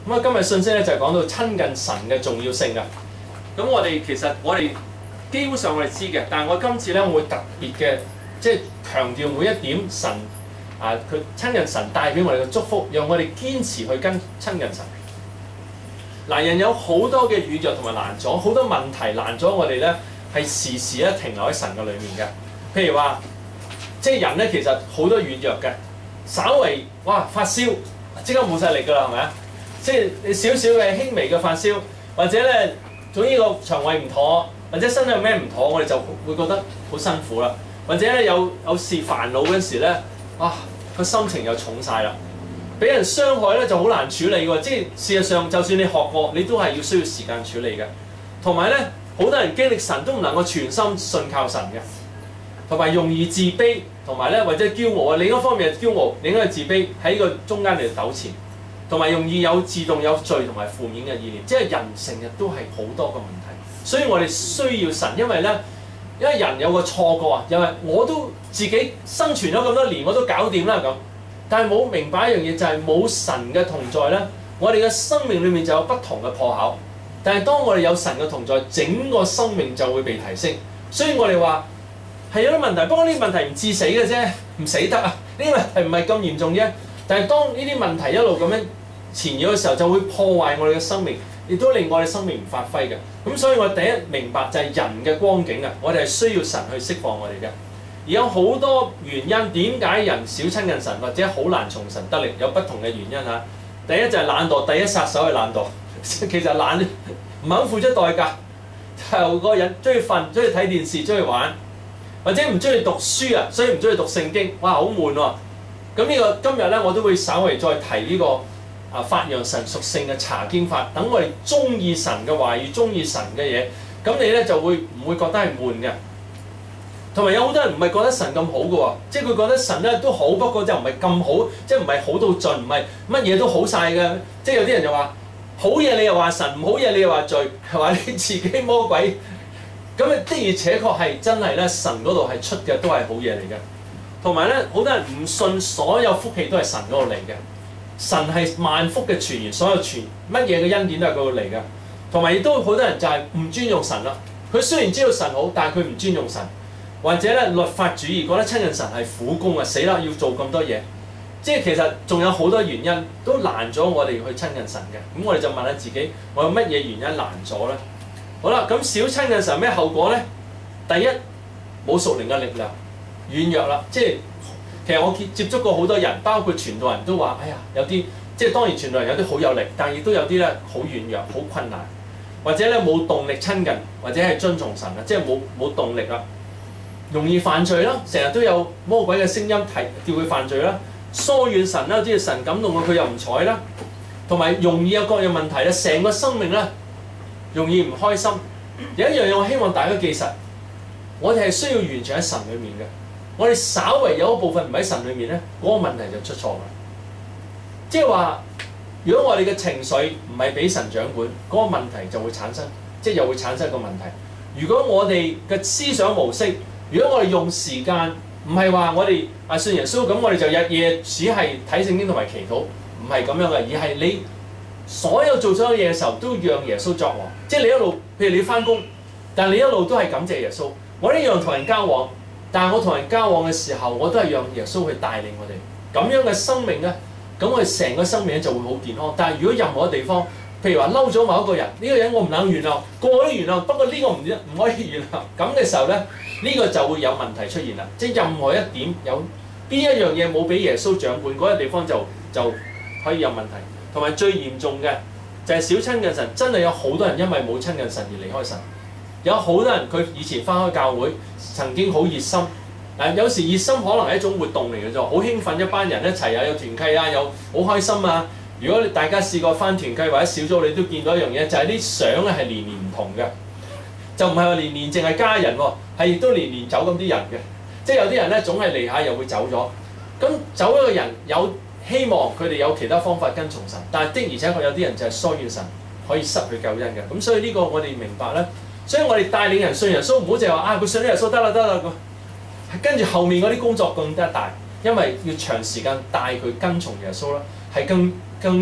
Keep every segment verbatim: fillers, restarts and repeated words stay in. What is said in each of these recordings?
咁啊，今日信息咧就係講到親近神嘅重要性啊。咁我哋其實我哋基本上我哋知嘅，但係我今次咧我會特別嘅，即係強調每一點神啊，佢親近神帶俾我哋嘅祝福，讓我哋堅持去跟親近神。嗱，人有好多嘅軟弱同埋難阻，好多問題難咗我哋咧，係時時咧停留喺神嘅裏面嘅。譬如話，即係人咧其實好多軟弱嘅，稍為哇發燒，即刻冇晒力㗎啦，係咪啊？即係你少少嘅輕微嘅發燒，或者咧總之個腸胃唔妥，或者身體有咩唔妥，我哋就會覺得好辛苦啦。或者咧有有事煩惱嗰時咧，哇個心情又重晒啦。俾人傷害咧就好難處理喎，即係事實上就算你學過，你都係要需要時間處理嘅。同埋咧，好多人經歷神都唔能夠全心信靠神嘅，同埋容易自卑，同埋咧或者驕傲啊。另一方面係驕傲，另一個自卑喺呢個中間嚟糾纏。同埋容易有自動有罪同埋負面嘅意念，即係人成日都係好多個問題，所以我哋需要神，因為咧，因為人有個錯覺啊，又係我都自己生存咗咁多年，我都搞掂啦咁，但係冇明白一樣嘢就係冇神嘅同在咧，我哋嘅生命裏面就有不同嘅破口，但係當我哋有神嘅同在，整個生命就會被提升，所以我哋話係有啲問題，不過呢啲問題唔致死嘅啫，唔死得啊，呢啲問題唔係咁嚴重啫。但係當呢啲問題一路咁樣纏繞嘅時候，就會破壞我哋嘅生命，亦都令我哋生命唔發揮嘅。咁所以我第一明白就係人嘅光景啊，我哋係需要神去釋放我哋嘅。而有好多原因點解人少親近神或者好難從神得力，有不同嘅原因嚇。第一就係懶惰，第一殺手係懶惰。其實懶唔肯付出代價，就個人中意瞓，中意睇電視，中意玩，或者唔中意讀書啊，所以唔中意讀聖經，哇好悶喎！咁呢個今日咧，我都會稍微再提呢個啊發揚神屬性嘅查經法，等我哋中意神嘅話語，中意神嘅嘢，咁你咧就會唔會覺得係悶嘅？同埋有好多人唔係覺得神咁好嘅喎，即係佢覺得神咧都好，不過就唔係咁好，即係唔係好到盡，唔係乜嘢都好晒嘅。即係有啲人就話好嘢你又話神，唔好嘢你又話罪，係話你自己魔鬼。咁啊的而且確係真係咧，神嗰度係出嘅都係好嘢嚟嘅。同埋咧，好多人唔信所有福氣都係神嗰度嚟嘅。神係萬福嘅泉源，所有泉乜嘢嘅恩典都係嗰度嚟嘅。同埋亦都好多人就係唔尊重神啦。佢雖然知道神好，但係佢唔尊重神，或者咧律法主義，覺得親近神係苦工啊，死啦要做咁多嘢。即係其實仲有好多原因都難咗我哋去親近神嘅。咁我哋就問下自己，我有乜嘢原因難咗咧？好啦，咁少親近神咩後果咧？第一，冇屬靈嘅力量。軟弱啦，即係其實我接觸過好多人，包括傳道人都話：哎呀，有啲即係當然傳道人有啲好有力，但係亦都有啲咧好軟弱、好困難，或者咧冇動力親近，或者係遵從神啊，即係冇冇動力啦，容易犯罪啦，成日都有魔鬼嘅聲音提叫佢犯罪啦，疏遠神啦，即係神感動佢又唔睬啦，同埋容易有各樣問題咧，成個生命咧容易唔開心。有一樣嘢我希望大家記實，我哋係需要完全喺神裡面嘅。我哋稍為有一部分唔喺神裏面咧，嗰、那個問題就出錯啦。即係話，如果我哋嘅情緒唔係俾神掌管，嗰、那個問題就會產生，即係又會產生一個問題。如果我哋嘅思想模式，如果我哋用時間，唔係話我哋啊信耶穌咁，我哋就日夜只係睇聖經同埋祈禱，唔係咁樣嘅，而係你所有做咗嘢嘅時候都讓耶穌作王。即係你一路，譬如你返工，但係你一路都係感謝耶穌。我一樣同人交往。但係我同人交往嘅時候，我都係讓耶穌去帶領我哋咁樣嘅生命咧，咁我哋成個生命咧就會好健康。但係如果任何地方，譬如話嬲咗某一個人，呢、這個人我唔能原諒，個個都原諒，不過呢個唔唔可以原諒，咁嘅時候咧，呢、這個就會有問題出現啦。即係任何一點有邊一樣嘢冇俾耶穌掌管，嗰、那個地方就就可以有問題。同埋最嚴重嘅就係少親近神，真係有好多人因為冇親近神而離開神。有好多人佢以前返開教會，曾經好熱心，誒有時熱心可能係一種活動嚟嘅啫，好興奮一班人一齊啊，有團契啊，有好開心啊。如果大家試過返團契或者小組，你都見到一樣嘢，就係啲相咧係年年唔同嘅，就唔係話年年淨係家人喎，係亦都年年走咁啲人嘅。即係有啲人咧總係嚟下又會走咗，咁走一個人有希望佢哋有其他方法跟從神，但係的而且確有啲人就係疏遠神，可以失去救恩嘅。咁所以呢個我哋明白咧。所以我哋帶領人信耶穌，唔好淨係話啊佢信咗耶穌得啦得啦咁，跟住後面嗰啲工作更加大，因為要長時間帶佢跟從耶穌啦，係更更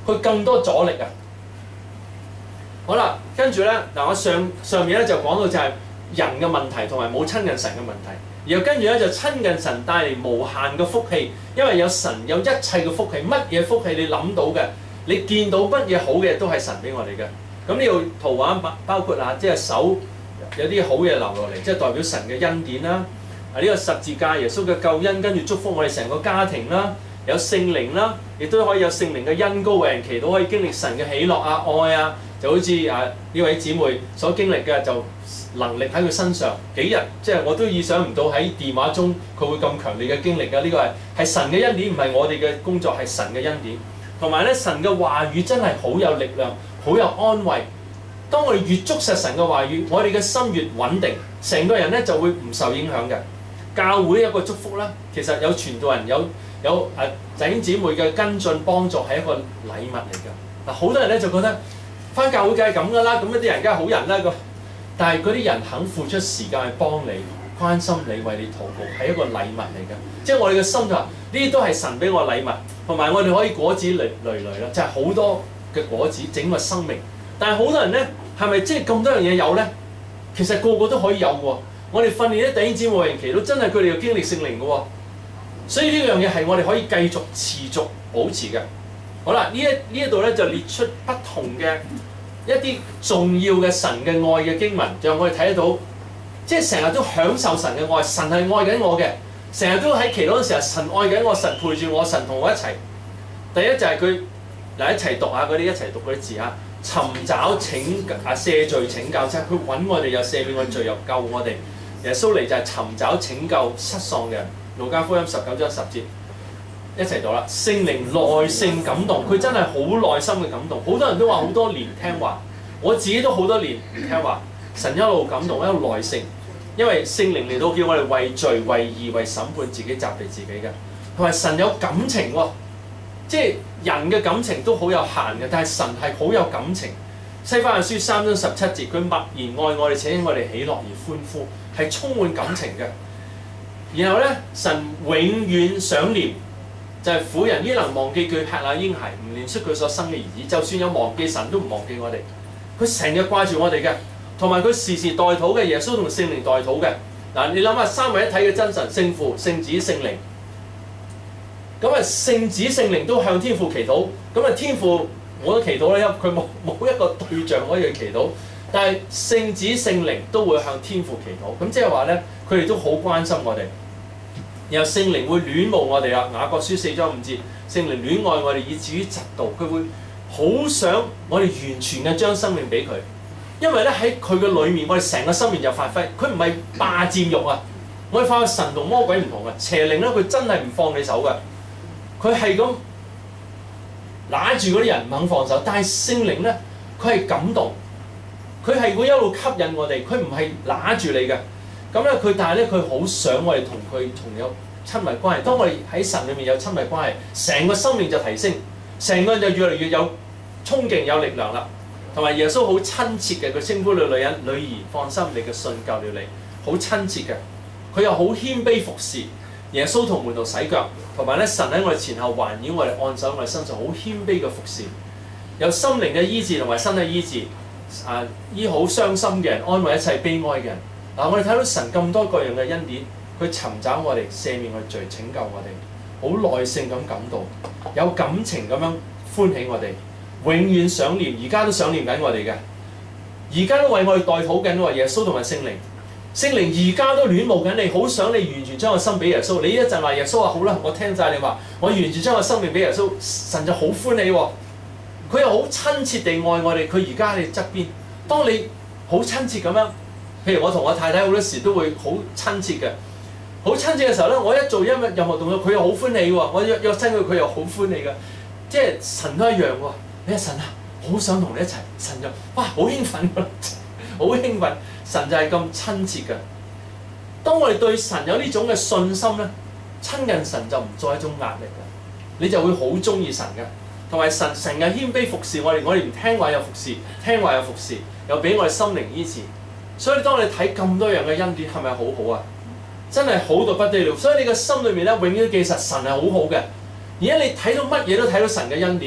佢更多阻力啊！好啦，跟住咧嗱，我上上面咧就講到就係人嘅問題同埋冇親近神嘅問題，然後跟住咧就親近神帶嚟無限嘅福氣，因為有神有一切嘅福氣，乜嘢福氣你諗到嘅，你見到乜嘢好嘅都係神俾我哋嘅。咁呢度圖畫包包括啊，即係手有啲好嘢流落嚟，即係代表神嘅恩典啦。啊，呢個十字架耶穌嘅救恩，跟住祝福我哋成個家庭啦，有聖靈啦，亦都可以有聖靈嘅恩膏為人祈禱，可以經歷神嘅喜樂啊、愛啊。就好似啊呢位姊妹所經歷嘅，就能力喺佢身上幾日，即係我都意想唔到喺電話中佢會咁強烈嘅經歷㗎。呢個係係神嘅恩典，唔係我哋嘅工作，係神嘅恩典。同埋咧，神嘅話語真係好有力量，好有安慰。當我哋越捉實神嘅話語，我哋嘅心越穩定，成個人咧就會唔受影響嘅。教會一個祝福啦，其實有傳道人有有誒弟兄姊妹嘅跟進幫助係一個禮物嚟㗎。嗱，好多人咧就覺得返教會梗係咁㗎啦，咁一啲人梗係好人啦，咁但係嗰啲人肯付出時間去幫你、關心你、為你禱告，係一個禮物嚟㗎。即係我哋嘅心就話，呢啲都係神俾我禮物，同埋我哋可以果子累累累啦，就係好多嘅果子整個生命。但係好多人咧，係咪即係咁多樣嘢有咧？其實個個都可以有喎。我哋訓練啲弟兄姊妹為人祈禱，真係佢哋要經歷聖靈嘅喎。所以呢樣嘢係我哋可以繼續持續保持嘅。好啦，呢一呢一度咧就列出不同嘅一啲重要嘅神嘅愛嘅經文，讓我哋睇得到，即係成日都享受神嘅愛，神係愛緊我嘅，成日都喺祈禱嘅時候，神愛緊我，神陪住我，神同我一齊。第一就係佢嗱一齊讀下嗰啲，一齊讀嗰啲字嚇，尋找拯啊赦罪拯救，即係佢揾我哋又赦免我哋罪又救我哋。耶穌嚟就係尋找拯救失喪嘅人。路加福音十九章十節。一齊讀啦！聖靈耐性感動，佢真係好耐心嘅感動。好多人都話好多年聽話，我自己都好多年唔聽話。神一路感動，一路耐性，因為聖靈嚟到叫我哋為罪、為義、為審判自己、責備自己嘅。同埋神有感情喎，即係人嘅感情都好有限嘅，但係神係好有感情。西番雅書三章十七節，佢默然愛我哋，且因我哋喜樂而歡呼，係充滿感情嘅。然後咧，神永遠想念。就係婦人，焉能忘記佢吃那嬰孩，唔憐恤佢所生嘅兒子？就算有忘記，神都唔忘記我哋。佢成日掛住我哋嘅，同埋佢時時代禱嘅，耶穌同聖靈代禱嘅。嗱，你諗下三位一體嘅真神，聖父、聖子、聖靈。咁啊，聖子、聖靈都向天父祈禱。咁啊，天父我都祈禱咧，因為佢冇冇一個對象可以去祈禱。但係聖子、聖靈都會向天父祈禱。咁即係話咧，佢哋都好關心我哋。然後聖靈會戀慕我哋啦，雅各書四章五節，聖靈戀愛我哋以至於嫉妒，佢會好想我哋完全嘅將生命俾佢，因為咧喺佢嘅裏面，我哋成個生命就發揮，佢唔係霸佔欲啊！我哋發覺神同魔鬼唔同嘅，邪靈咧佢真係唔放你手嘅，佢係咁揦住嗰啲人唔肯放手，但係聖靈咧佢係感動，佢係會一路吸引我哋，佢唔係揦住你嘅。咁咧佢，但係咧佢好想我哋同佢同有親密關係。當我哋喺神裏面有親密關係，成個生命就提升，成個人就越嚟越有衝勁、有力量啦。同埋耶穌好親切嘅，佢稱呼你女人女兒，放心，你嘅信救了你，好親切嘅。佢又好謙卑服侍。耶穌同門徒洗腳，同埋咧神喺我哋前後環繞我哋，按手喺我哋身上，好謙卑嘅服侍。有心靈嘅醫治同埋身體醫治，啊醫好傷心嘅人，安慰一切悲哀嘅人。嗱，我哋睇到神咁多各樣嘅恩典，佢尋找我哋，赦免我哋罪，拯救我哋，好耐性咁感動，有感情咁樣歡喜我哋，永遠想念，而家都想念緊我哋嘅，而家都為我哋代禱緊喎。耶穌同埋聖靈，聖靈而家都戀慕緊你，好想你完全將個心俾耶穌。你一陣話耶穌話好啦，我聽晒你話，我完全將個生命俾耶穌，神就好歡喜喎。佢又好親切地愛我哋，佢而家喺你側邊，當你好親切咁樣。譬如我同我太太好多時都會好親切嘅，好親切嘅時候咧，我一做任何任何動作，佢又好歡喜喎。我約約親佢，佢又好歡喜嘅，即係神都一樣喎。你話神啊，好想同你一齊，神就哇好興奮㗎，好興奮。神就係咁親切嘅。當我哋對神有呢種嘅信心咧，親近神就唔再一種壓力啦，你就會好中意神嘅。同埋神成日謙卑服侍我哋，我哋唔聽話又服侍，聽話又服侍，又俾我哋心靈醫治。所以當你睇咁多樣嘅恩典，係咪好好啊？真係好到不得了。所以你個心裏面咧，永遠記實神係好好嘅。而家你睇到乜嘢都睇到神嘅恩典嘅。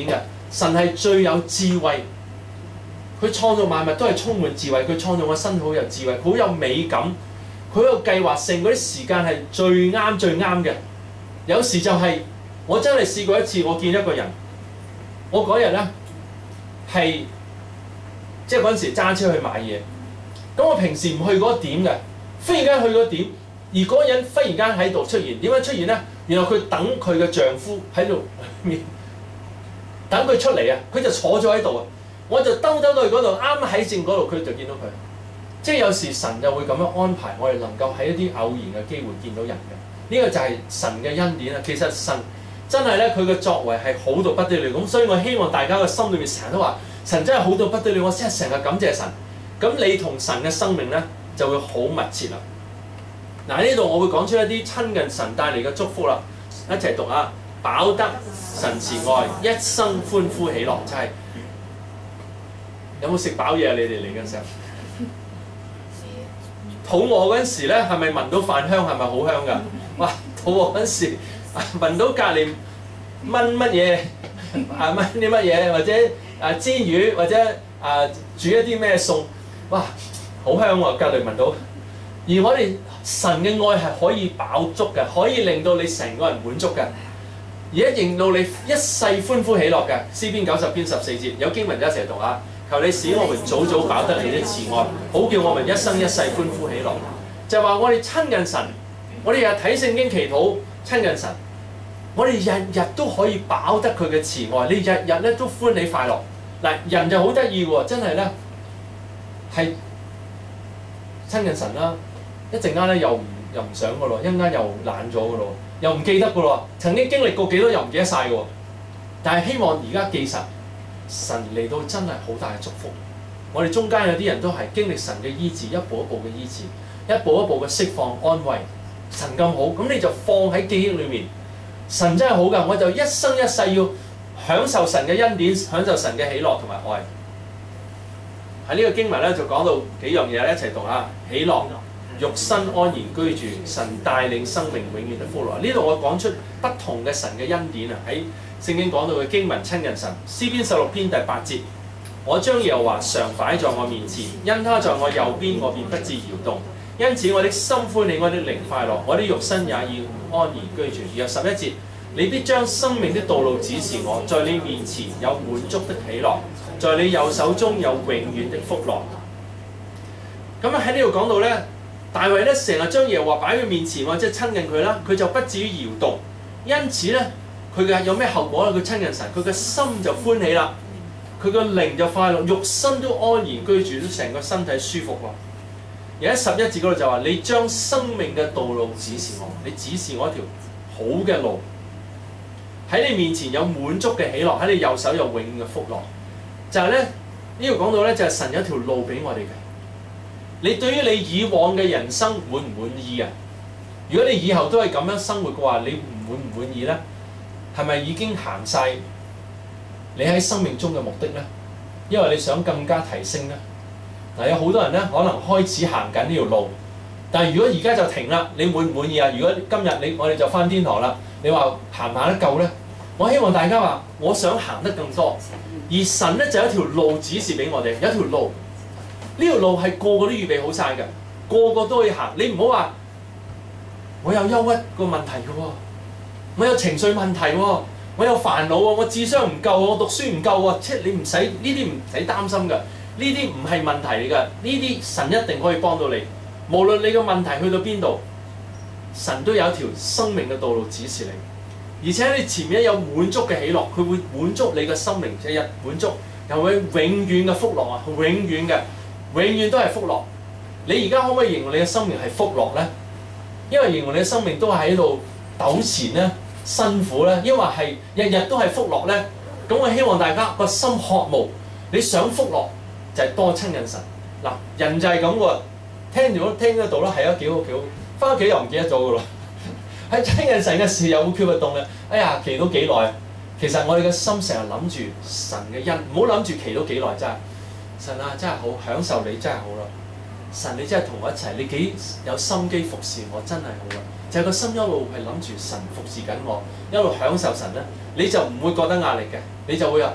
神係最有智慧，佢創造萬物都係充滿智慧，佢創造個身好有智慧，好有美感，佢有計劃性，嗰啲時間係最啱最啱嘅。有時就係、是、我真係試過一次，我見一個人，我嗰日咧係即係嗰陣時揸車去買嘢，咁我平時唔去嗰點嘅，忽然間去嗰點，而嗰個人忽然間喺度出現，點樣出現咧？原來佢等佢嘅丈夫喺度面，等佢出嚟啊！佢就坐咗喺度啊！我就兜兜到去嗰度，啱喺正嗰度，佢就見到佢。即係有時神就會咁樣安排，我哋能夠喺一啲偶然嘅機會見到人嘅。呢、這個就係神嘅恩典啊！其實神真係咧，佢嘅作為係好到不得了咁，所以我希望大家嘅心裏面成日都話：神真係好到不得了！我真係成日感謝神。咁你同神嘅生命咧就會好密切啦。嗱，呢度我會講出一啲親近神帶嚟嘅祝福啦，一齊讀啊！飽得神慈愛，一生歡呼喜樂，就係、是、有冇食飽嘢啊？你哋嚟嘅時候，肚餓嗰陣時咧，係咪聞到飯香？係咪好香㗎？哇！肚餓嗰陣時，聞到隔離燜乜嘢啊？燜啲乜嘢，或者啊煎魚，或者啊煮一啲咩餸，哇！好香喎，隔離聞到。而我哋神嘅愛係可以飽足嘅，可以令到你成個人滿足嘅，而家令到你一世歡呼喜樂嘅。詩篇九十篇十四節有經文一齊讀下：求你使我們早早飽得你的慈愛，好叫我們一生一世歡呼喜樂。就係話我哋親近神，我哋日日睇聖經祈禱親近神，我哋日日都可以飽得佢嘅慈愛，你日日咧都歡喜快樂。嗱，人就好得意喎，真係咧係親近神啦。一陣間咧又唔又唔想噶咯，一陣間又懶咗噶咯，又唔記得噶咯。曾經經歷過幾多又唔記得晒嘅喎。但係希望而家記實，神嚟到真係好大嘅祝福。我哋中間有啲人都係經歷神嘅醫治，一步一步嘅醫治，一步一步嘅釋放安慰。神咁好，咁你就放喺記憶裏面。神真係好㗎，我就一生一世要享受神嘅恩典，享受神嘅喜樂同埋愛。喺呢個經文咧就講到幾樣嘢，一齊讀下：喜樂。肉身安然居住，神帶領生命永遠嘅福樂。呢度我講出不同嘅神嘅恩典啊！喺聖經講到嘅經文親近神，詩篇十六篇第八節：我將耶和華常擺在我面前，因他在我右邊，我便不致搖動。因此我的心歡喜，我的靈快樂，我的肉身也要安然居住。然後十一節：你必將生命的道路指示我，在你面前有滿足的喜樂，在你右手中有永遠的福樂。咁啊喺呢度講到咧。大衛咧成日將耶和華擺喺佢面前喎，即係親近佢啦，佢就不至於搖動。因此咧，佢嘅有咩後果咧？佢親近神，佢嘅心就歡喜啦，佢個靈就快樂，肉身都安然居住，都成個身體舒服喎。而喺十一節嗰度就話：你將生命嘅道路指示我，你指示我一條好嘅路。喺你面前有滿足嘅喜樂，喺你右手有永遠嘅福樂。就係咧呢度講到咧，就係神有一條路俾我哋嘅。你對於你以往嘅人生滿唔滿意啊？如果你以後都係咁樣生活嘅話，你唔滿唔滿意咧？係咪已經行晒你喺生命中嘅目的咧？因為你想更加提升咧。嗱，有好多人咧可能開始行緊呢條路，但係如果而家就停啦，你滿唔滿意啊？如果今日你我哋就返天堂啦，你話行唔行得夠咧？我希望大家話，我想行得更多，而神咧就有一條路指示俾我哋，有一條路。呢條路係個個都預備好晒嘅，個個都可以行。你唔好話我有憂鬱個問題嘅喎，我有情緒問題喎，我有煩惱喎，我智商唔夠，我讀書唔夠喎。即係你唔使呢啲唔使擔心㗎，呢啲唔係問題嚟㗎。呢啲神一定可以幫到你。無論你個問題去到邊度，神都有一條生命嘅道路指示你。而且你前面有滿足嘅喜樂，佢會滿足你嘅心靈，即係滿足，又會永遠嘅福樂啊，永遠嘅。永遠都係福樂。你而家可唔可以形容你嘅生命係福樂咧？因為形容你嘅生命都係喺度糾纏咧、辛苦咧，因為係日日都係福樂咧。咁我希望大家個心渴慕，你想福樂就係多親近神。嗱，人就係咁喎，聽到聽得到啦，係啊，幾好幾好。翻屋企又唔記得咗噶咯。喺親近神嘅時又會缺不動嘅。哎呀，祈禱幾耐？其實我哋嘅心成日諗住神嘅恩，唔好諗住祈禱幾耐真係。神啊，真係好享受你，真係好啦！神，你真係同我一齊，你幾有心機服侍我，真係好啦！就係、是、個心一路係諗住神服侍緊我，一路享受神咧，你就唔會覺得壓力嘅，你就會話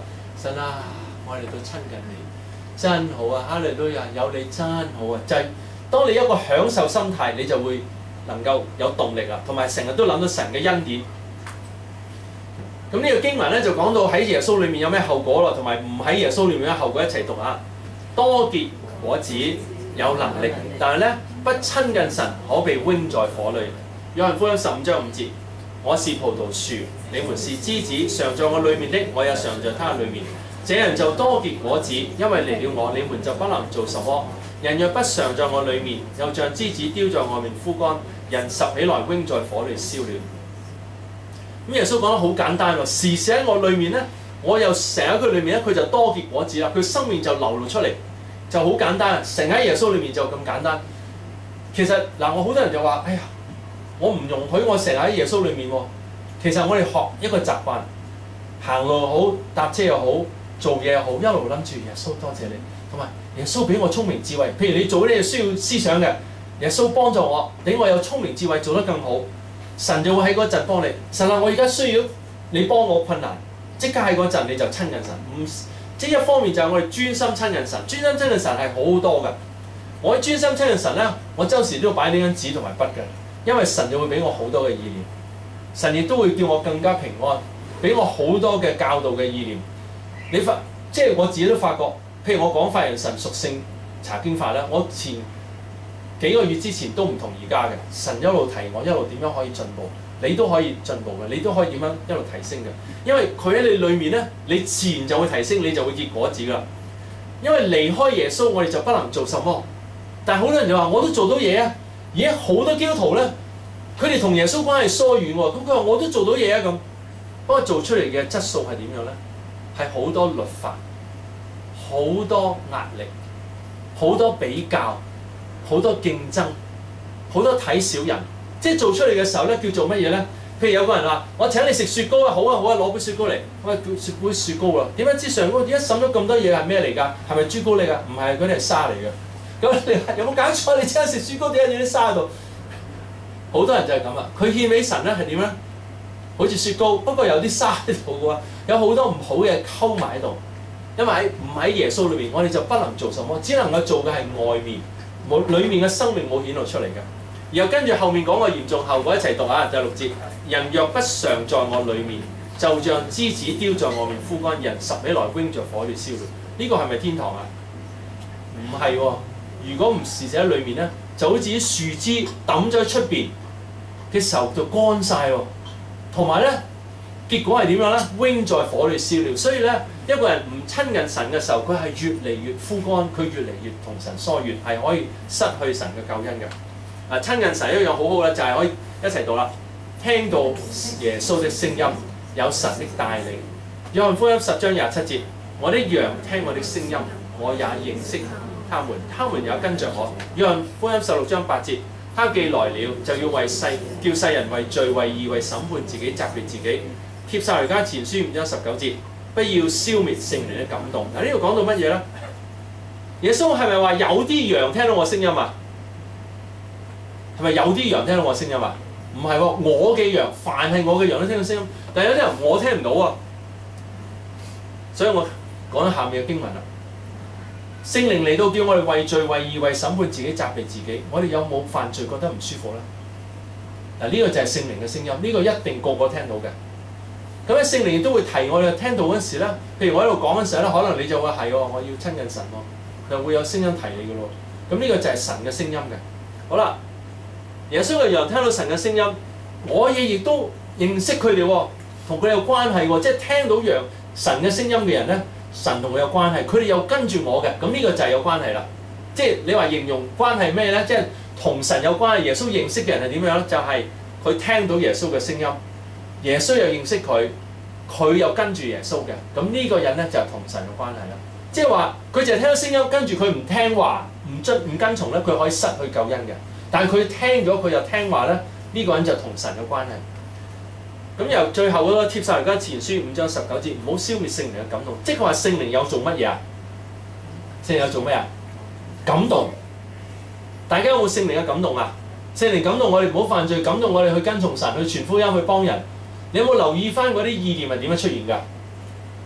神啊，我嚟到親近你，真好啊！哈利路亞，有你真好啊！就係、是、當你一個享受心態，你就會能夠有動力啦，同埋成日都諗到神嘅恩典。咁呢個經文咧就講到喺耶穌裏面有咩後果咯，同埋唔喺耶穌裏面嘅後果一齊讀啊！多結果子有能力，但係咧不親近神可被扔在火裏。約翰福音十五章五節：我是葡萄樹，你們是枝子，常在我裏面的，我也常在他裏面。這人就多結果子，因為離了我，你們就不能做什麼。人若不常在我裏面，又像枝子丟在外面枯乾，人拾起來扔在火裏燒了。咁耶穌講得好簡單喎，時時喺我裏面咧，我又成喺佢裏面咧，佢就多結果子啦，佢生命就流露出嚟，就好簡單。成喺耶穌裏面就咁簡單。其實嗱，我好多人就話：哎呀，我唔容許我成日喺耶穌裏面喎。其實我哋學一個習慣，行路好，搭車又好，做嘢又好，一路諗住耶穌多謝你，同埋耶穌俾我聰明智慧。譬如你做啲嘢需要思想嘅，耶穌幫助我，俾我有聰明智慧做得更好。神就會喺嗰陣幫你。神啊，我而家需要你幫我困難，即刻喺嗰陣你就親近神。唔即係一方面就係我哋專心親近神，專心親近神係好多㗎。我喺專心親近神咧，我周時都要擺呢張紙同埋筆嘅，因為神就會俾我好多嘅意念，神亦都會叫我更加平安，俾我好多嘅教導嘅意念。你發即係我自己都發覺，譬如我講法人神屬性查經法咧，我前幾個月之前都唔同而家嘅，神一路提我，一路點樣可以進步，你都可以進步嘅，你都可以點樣一路提升嘅，因為佢喺你裏面咧，你自然就會提升，你就會結果子噶啦。因為離開耶穌，我哋就不能做什麼。但係好多人就話：我都做到嘢啊！而家好多基督徒咧，佢哋同耶穌關係疏遠喎。咁佢話：我都做到嘢啊咁。不過做出嚟嘅質素係點樣咧？係好多律法，好多壓力，好多比較。好多競爭，好多睇小人，即係做出嚟嘅時候咧，叫做乜嘢咧？譬如有個人話：我請你食雪糕啊，好啊好啊，攞杯雪糕嚟，我叫雪杯雪糕啦。點解知上高點解滲咗咁多嘢係咩嚟㗎？係咪朱古力㗎？唔係，嗰啲係沙嚟嘅。咁你有冇搞錯？你請食雪糕點解要啲沙度？好多人就係咁啊！佢獻俾神咧係點咧？好似雪糕，不過有啲沙喺度嘅喎，有好多唔好嘅溝埋喺度。因為喺唔喺耶穌裏面，我哋就不能做什麼，只能夠做嘅係外面。冇裏面嘅生命冇顯露出嚟嘅，然後跟住後面講個嚴重後果一齊讀啊！第六節：人若不常在我裏面，就像枝子丟在外面枯乾，人拾起來扔在火裏燒了。呢、這個係咪天堂啊？唔係喎，如果唔時時喺裏面咧，就好似啲樹枝抌咗喺出邊嘅時候就乾晒喎，同埋咧結果係點樣咧？扔在火裏燒了。所以咧，一個人唔親近神嘅時候，佢係越嚟越枯乾，佢越嚟越同神疏遠，係可以失去神嘅救恩嘅。啊，親近神一樣好好咧，就係、是、可以一齊讀啦。聽到耶穌的聲音，有神的帶領。約翰福音十章廿七節：我的羊聽我的聲音，我也認識他們，他們也跟着我。約翰福音十六章八節：他既來了，就要為世叫世人為罪、為義、為審判自己、責備自己。帖撒羅尼迦前書五章十九節：不要消滅聖靈的感動。嗱，呢度講到乜嘢咧？耶穌係咪話有啲羊聽到我聲音啊？係咪有啲羊聽到我聲音啊？唔係喎，我嘅羊，凡係我嘅羊都聽到聲音。但係有啲人我聽唔到啊，所以我講咗下面嘅經文啦。聖靈嚟到叫我哋為罪、為義、為審判自己、責備自己。我哋有冇犯罪覺得唔舒服咧？嗱，呢個就係聖靈嘅聲音，呢、這個一定個個聽到嘅。咁咧，聖靈亦都會提我哋聽到嗰時咧，譬如我喺度講嗰時咧，可能你就會係喎，我要親近神喎，就會有聲音提你嘅咯。咁呢個就係神嘅聲音嘅。好啦，耶穌嘅羊聽到神嘅聲音，我亦亦都認識佢哋喎，同佢哋有關係喎，即係聽到羊神嘅聲音嘅人咧，神同佢有關係，佢哋又跟住我嘅，咁呢個就係有關係啦。即係你話形容關係咩咧？即係同神有關係。耶穌認識嘅人係點樣咧？就係、是、佢聽到耶穌嘅聲音。耶穌又認識佢，佢又跟住耶穌嘅，咁呢個人咧就係同神嘅關係啦。即係話佢淨係聽到聲音，跟住佢唔聽話、唔遵、唔跟從咧，佢可以失去救恩嘅。但係佢聽咗，佢又聽話咧，呢、這個人就同神嘅關係。咁由最後嗰個帖撒羅尼迦前書五章十九節，唔好消滅聖靈嘅感動。即係話聖靈有做乜嘢啊？聖靈有做咩啊？感動。大家有冇聖靈嘅感動啊？聖靈感動我哋唔好犯罪，感動我哋去跟從神，去傳福音，去幫人。你有冇留意翻嗰啲意念係點樣出現㗎？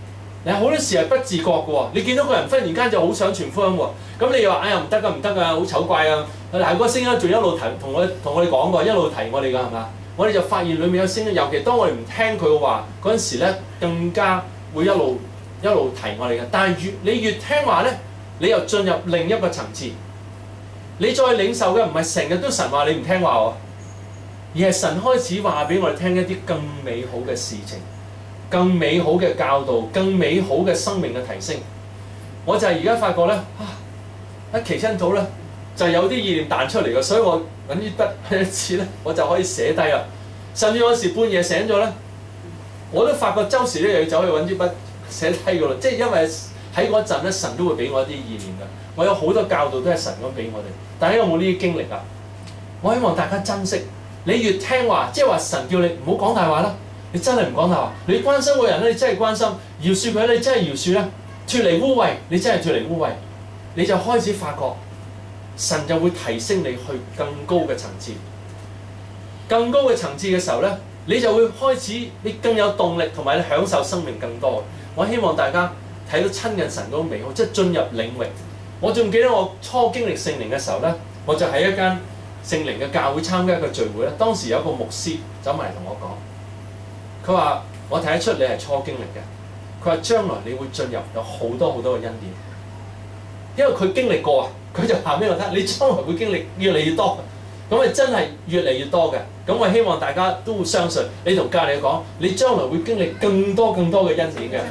你好多時係不自覺嘅喎，你見到個人忽然間就好想傳福音喎，咁你又話哎呀唔得㗎唔得㗎，好醜怪啊！嗱嗰個聲音仲一路提同我同我哋講過，一路提我哋㗎係嘛？我哋就發現裡面有聲音，尤其當我哋唔聽佢嘅話嗰陣時咧，更加會一路一路提我哋嘅。但係越你越聽話咧，你又進入另一個層次。你再領受嘅唔係成日都神話你唔聽話喎，而係神開始話俾我哋聽一啲更美好嘅事情。更美好嘅教導，更美好嘅生命嘅提升，我就係而家發覺咧，啊一祈親禱咧就有啲意念彈出嚟嘅，所以我揾支筆一次咧，我就可以寫低啦。甚至有時半夜醒咗咧，我都發覺周時咧又要走去揾支筆寫低嘅咯，即係因為喺嗰陣咧，神都會俾我一啲意念嘅。我有好多教導都係神咁俾我哋，大家有冇呢啲經歷啊？我希望大家珍惜，你越聽話，即係話神叫你唔好講大話啦。你真係唔講大話，你關心個人咧，你真係關心，饒恕佢，你真係饒恕啦，脫離污穢，你真係脫離污穢，你就開始發覺神就會提升你去更高嘅層次，更高嘅層次嘅時候咧，你就會開始你更有動力同埋你享受生命更多。我希望大家睇到親近神嗰種美好，即係進入領域。我仲記得我初經歷聖靈嘅時候咧，我就喺一間聖靈嘅教會參加一個聚會咧，當時有一個牧師走埋嚟同我講。佢話：我睇得出你係初經歷嘅。佢話將來你會進入有好多好多嘅恩典，因為佢經歷過啊。佢就話俾我聽：你將來會經歷越嚟越多，咁啊真係越嚟越多嘅。咁我希望大家都會相信，你同隔離講，你將來會經歷更多更多嘅恩典嘅。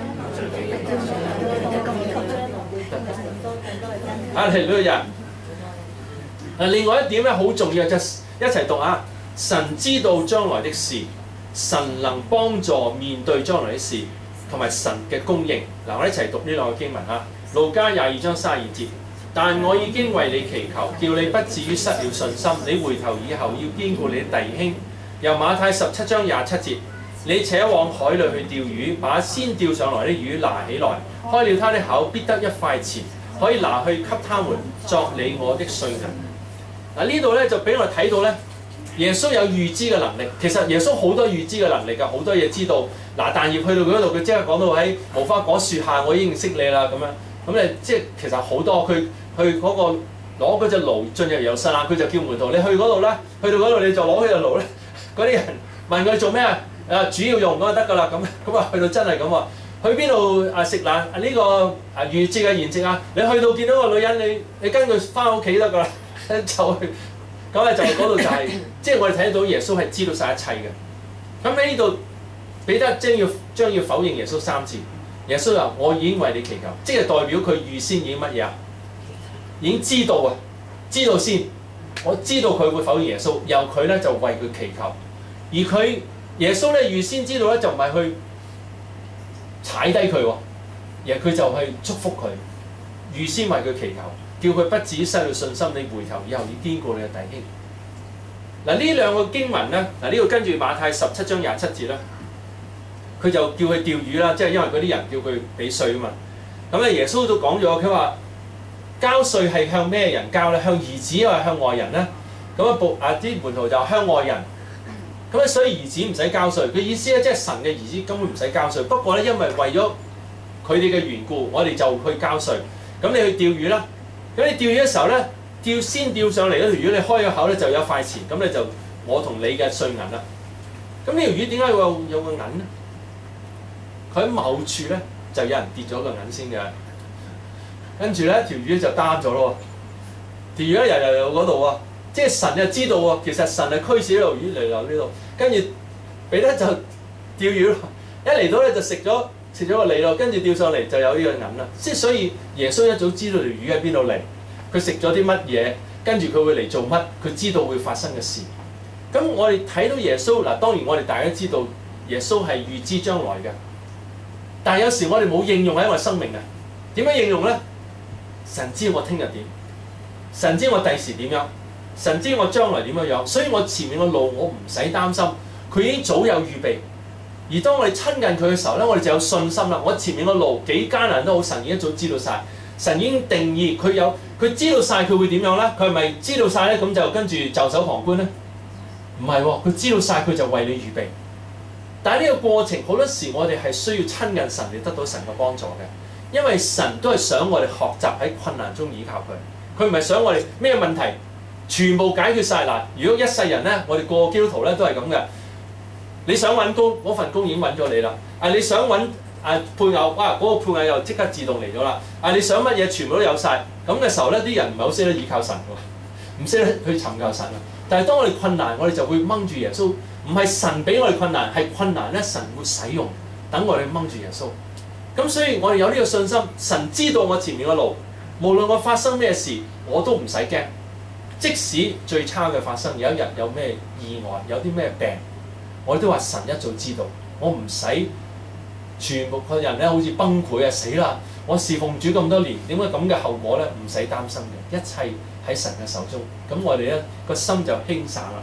啊，係呢個人。啊，另外一點咧好重要，就一齊讀啊！神知道將來的事。神能幫助面對將來的事，同埋神嘅供應。嗱，我哋一齊讀呢兩個經文啊。路加廿二章三十二節，但我已經為你祈求，叫你不至於失了信心。你回頭以後要堅固你的弟兄。由馬太十七章廿七節，你且往海裏去釣魚，把先釣上來的魚拿起來，開了他的口，必得一塊錢，可以拿去給他們作你我的稅銀。嗱，呢度咧就俾我哋睇到咧。耶穌有預知嘅能力，其實耶穌好多預知嘅能力㗎，好多嘢知道。嗱，但業去到嗰度，佢即刻講到喺無花果樹下，我已經識你啦咁樣。咁你即係其實好多，佢去嗰個攞嗰隻爐進入耶路撒冷，佢就叫門徒你去嗰度啦，去到嗰度你就攞起隻爐咧。嗰啲人問佢做咩啊？誒主要用咁就得㗎啦。咁咁啊去到真係咁喎。去邊度啊食嗱呢個啊預知嘅筵席啊？你去到見到個女人，你你跟佢翻屋企得㗎啦，就去。咁咧就嗰度就係、是，即係我哋睇到耶穌係知道晒一切嘅。咁喺呢度彼得將要將要否認耶穌三次。耶穌話：我已經為你祈求，即係代表佢預先已經乜嘢啊？已經知道啊，知道先。我知道佢會否認耶穌，由佢咧就為佢祈求。而佢耶穌咧預先知道咧，就唔係去踩低佢喎，而係佢就去祝福佢，預先為佢祈求。叫佢不至於失去信心，你回頭以後要堅固你嘅弟兄。嗱，呢兩個經文咧，嗱呢度跟住馬太十七章廿七節啦，佢就叫佢釣魚啦，即係因為嗰啲人叫佢俾稅啊嘛。咁咧耶穌都講咗，佢話交稅係向咩人交咧？向兒子或向外人咧？咁啊，部啊啲門徒就向外人。咁咧，所以兒子唔使交稅。佢意思咧，即係神嘅兒子根本唔使交稅。不過咧，因為為咗佢哋嘅緣故，我哋就去交稅。咁你去釣魚啦。咁你釣魚嘅時候咧，釣先釣上嚟嗰條魚，你開個口咧就有塊錢，咁你就我同你嘅稅銀啦。咁呢條魚點解會有有個銀咧？佢喺某處咧就有人跌咗個銀先嘅，跟住咧條魚就擔咗咯。條魚咧游游游嗰度喎，即係神就知道喎。其實神係驅使呢條魚嚟流呢度，跟住彼得就釣魚咯。一嚟到咧就食咗。食咗個脷咯，跟住釣上嚟就有呢個銀啦。即係所以耶穌一早知道條魚喺邊度嚟，佢食咗啲乜嘢，跟住佢會嚟做乜，佢知道會發生嘅事。咁我哋睇到耶穌嗱，當然我哋大家知道耶穌係預知將來嘅，但係有時我哋冇應用喺我哋生命啊。點樣應用咧？神知我聽日點，神知我第時點樣，神知我將來點樣樣，所以我前面嘅路我唔使擔心，佢已經早有預備。而當我哋親近佢嘅時候咧，我哋就有信心啦。我前面個路幾艱難都好，神已經一早知道晒。神已經定義佢有，佢知道晒佢會點樣咧？佢係咪知道晒咧？咁就跟住袖手旁觀咧？唔係喎，佢知道晒佢就為你預備。 但係呢個過程好多時我哋係需要親近神嚟得到神嘅幫助嘅，因為神都係想我哋學習喺困難中倚靠佢，佢唔係想我哋咩問題全部解決晒嗱。如果一世人咧，我哋個個基督徒咧都係咁嘅。你想揾工，嗰份工已經揾咗你啦。啊，你想揾啊配偶，哇嗰、那個配偶又即刻自動嚟咗啦。啊，你想乜嘢全部都有晒。咁嘅時候咧，啲人唔係好識得倚靠神喎，唔識得去尋求神啊。但係當我哋困難，我哋就會掹住耶穌。唔係神俾我哋困難，係困難咧，神會使用，等我哋掹住耶穌。咁所以我哋有呢個信心，神知道我前面嘅路，無論我發生咩事，我都唔使驚。即使最差嘅發生，有一日有咩意外，有啲咩病，我都話神一早知道，我唔使全部個人咧好似崩潰啊，死啦！我侍奉主咁多年，點解咁嘅後果咧？唔使擔心嘅，一切喺神嘅手中。咁我哋咧個心就輕省啦。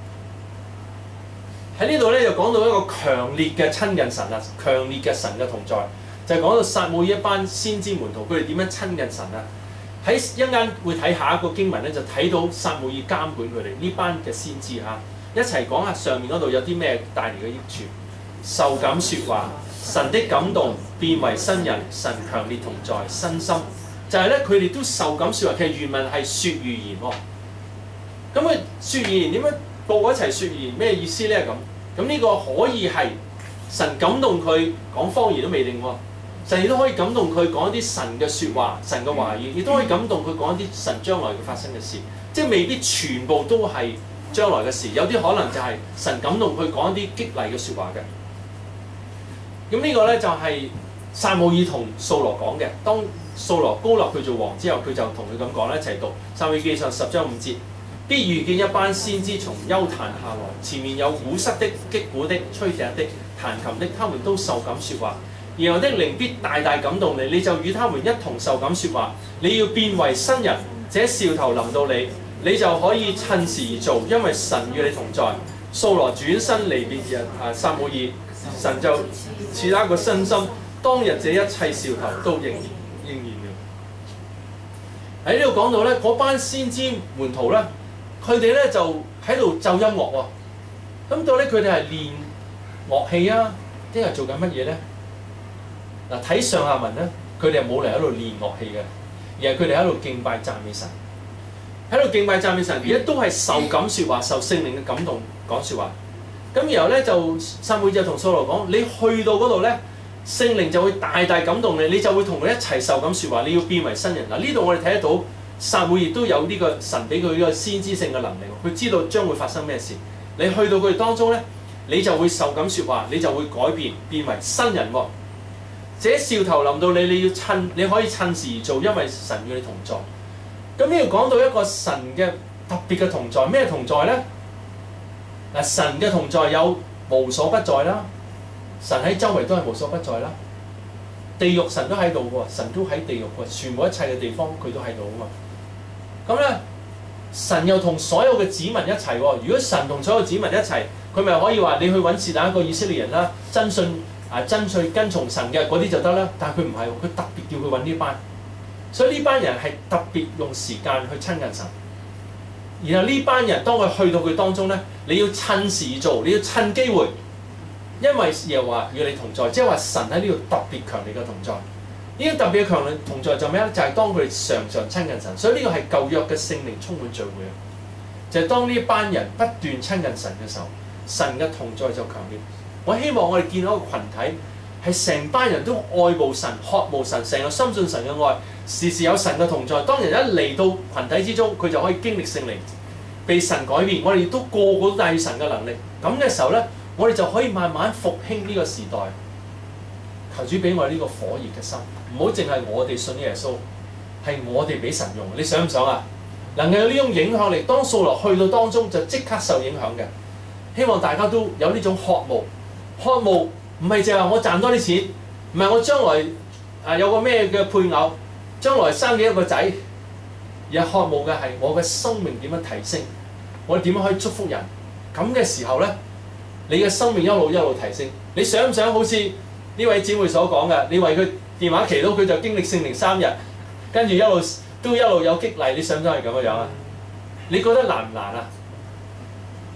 喺呢度咧就講到一個強烈嘅親近神啊，強烈嘅神嘅同在，就係講到撒母耳一班先知門徒佢哋點樣親近神啊。喺一陣間會睇下一個經文咧，就睇到撒母耳監管佢哋呢班嘅先知嚇，一齊講下上面嗰度有啲咩帶嚟嘅益處。受感説話，神的感動變為新人，神強烈同在，身心就係咧佢哋都受感説話。其實原文係説預言喎。咁佢説預言點樣？個個一齊説預言咩意思咧？咁咁呢個可以係神感動佢講方言都未定喎，神亦都可以感動佢講一啲神嘅説話、神嘅話語，亦都可以感動佢講一啲神將來會發生嘅事，即係未必全部都係將來嘅事，有啲可能就係神感動佢講一啲激勵嘅説話嘅。咁呢個咧就係撒母耳同掃羅講嘅。當掃羅高立佢做王之後，佢就同佢咁講咧，一齊讀撒母耳記上十章五節。必遇見一班先知從丘壇下來，前面有鼓瑟的、擊鼓的、吹笛的、彈琴的，他們都受感説話。然後的靈必大大感動你，你就與他們一同受感説話。你要變為新人，這兆頭臨到你，你就可以趁時而做，因為神與你同在。掃羅轉身離別人啊，撒母耳，神就賜他個新心。當日這一切兆頭都應應驗了。喺呢度講到咧，嗰班先知門徒咧。佢哋咧就喺度奏音樂喎，咁到咧佢哋係練樂器啊，定係做緊乜嘢咧？嗱，睇上下文咧，佢哋係冇嚟喺度練樂器嘅，而係佢哋喺度敬拜讚美神，喺度敬拜讚美神，而家都係受感説話、受聖靈嘅感動講説話。咁然後咧就撒母耳就同掃羅講：你去到嗰度咧，聖靈就會大大感動你，你就會同佢一齊受感説話，你要變為新人。嗱，呢度我哋睇得到。撒母耳都有呢個神俾佢呢個先知性嘅能力，佢知道將會發生咩事。你去到佢哋當中咧，你就會受感説話，你就會改變，變為新人喎。這兆頭臨到你，你要趁你可以趁時而做，因為神與你同在。咁呢度講到一個神嘅特別嘅同在，咩同在咧？嗱，神嘅同在有無所不在啦，神喺周圍都係無所不在啦。地獄神都喺度喎，神都喺地獄喎，全部一切嘅地方佢都喺度啊嘛。咁咧，神又同所有嘅子民一齊喎。如果神同所有子民一齊，佢咪可以話你去揾是但一個以色列人啦，真信啊真信跟從神嘅嗰啲就得啦。但係佢唔係喎，佢特別叫佢揾呢班，所以呢班人係特別用時間去親近神。然後呢班人當佢去到佢當中咧，你要趁時做，你要趁機會，因為又話與你同在，即係話神喺呢度特別強烈嘅同在。呢個特別嘅強烈同在就咩咧？就係、是、當佢哋常常親近神，所以呢個係舊約嘅聖靈充滿聚會啊！就係、是、當呢班人不斷親近神嘅時候，神嘅同在就強烈。我希望我哋見到一個群體係成班人都愛慕神、渴慕神，成個深信神嘅愛，時時有神嘅同在。當人一嚟到群體之中，佢就可以經歷聖靈，被神改變。我哋亦都個個都帶住神嘅能力。咁嘅時候咧，我哋就可以慢慢復興呢個時代。求主俾我哋呢個火熱嘅心，唔好淨係我哋信耶穌，係我哋俾神用。你想唔想啊？能夠有呢種影響力，當掃羅去到當中就即刻受影響嘅。希望大家都有呢種渴慕，渴慕唔係淨係話我賺多啲錢，唔係我將來啊有個咩嘅配偶，將來生幾個仔，而係渴慕嘅係我嘅生命點樣提升，我哋點樣可以祝福人。咁嘅時候咧，你嘅生命一路一路提升。你想唔想好似呢位姊妹所講嘅？你為佢電話祈禱，佢就經歷聖靈三日，跟住一路都一路有激勵。你想唔想係咁嘅樣啊？你覺得難唔難啊？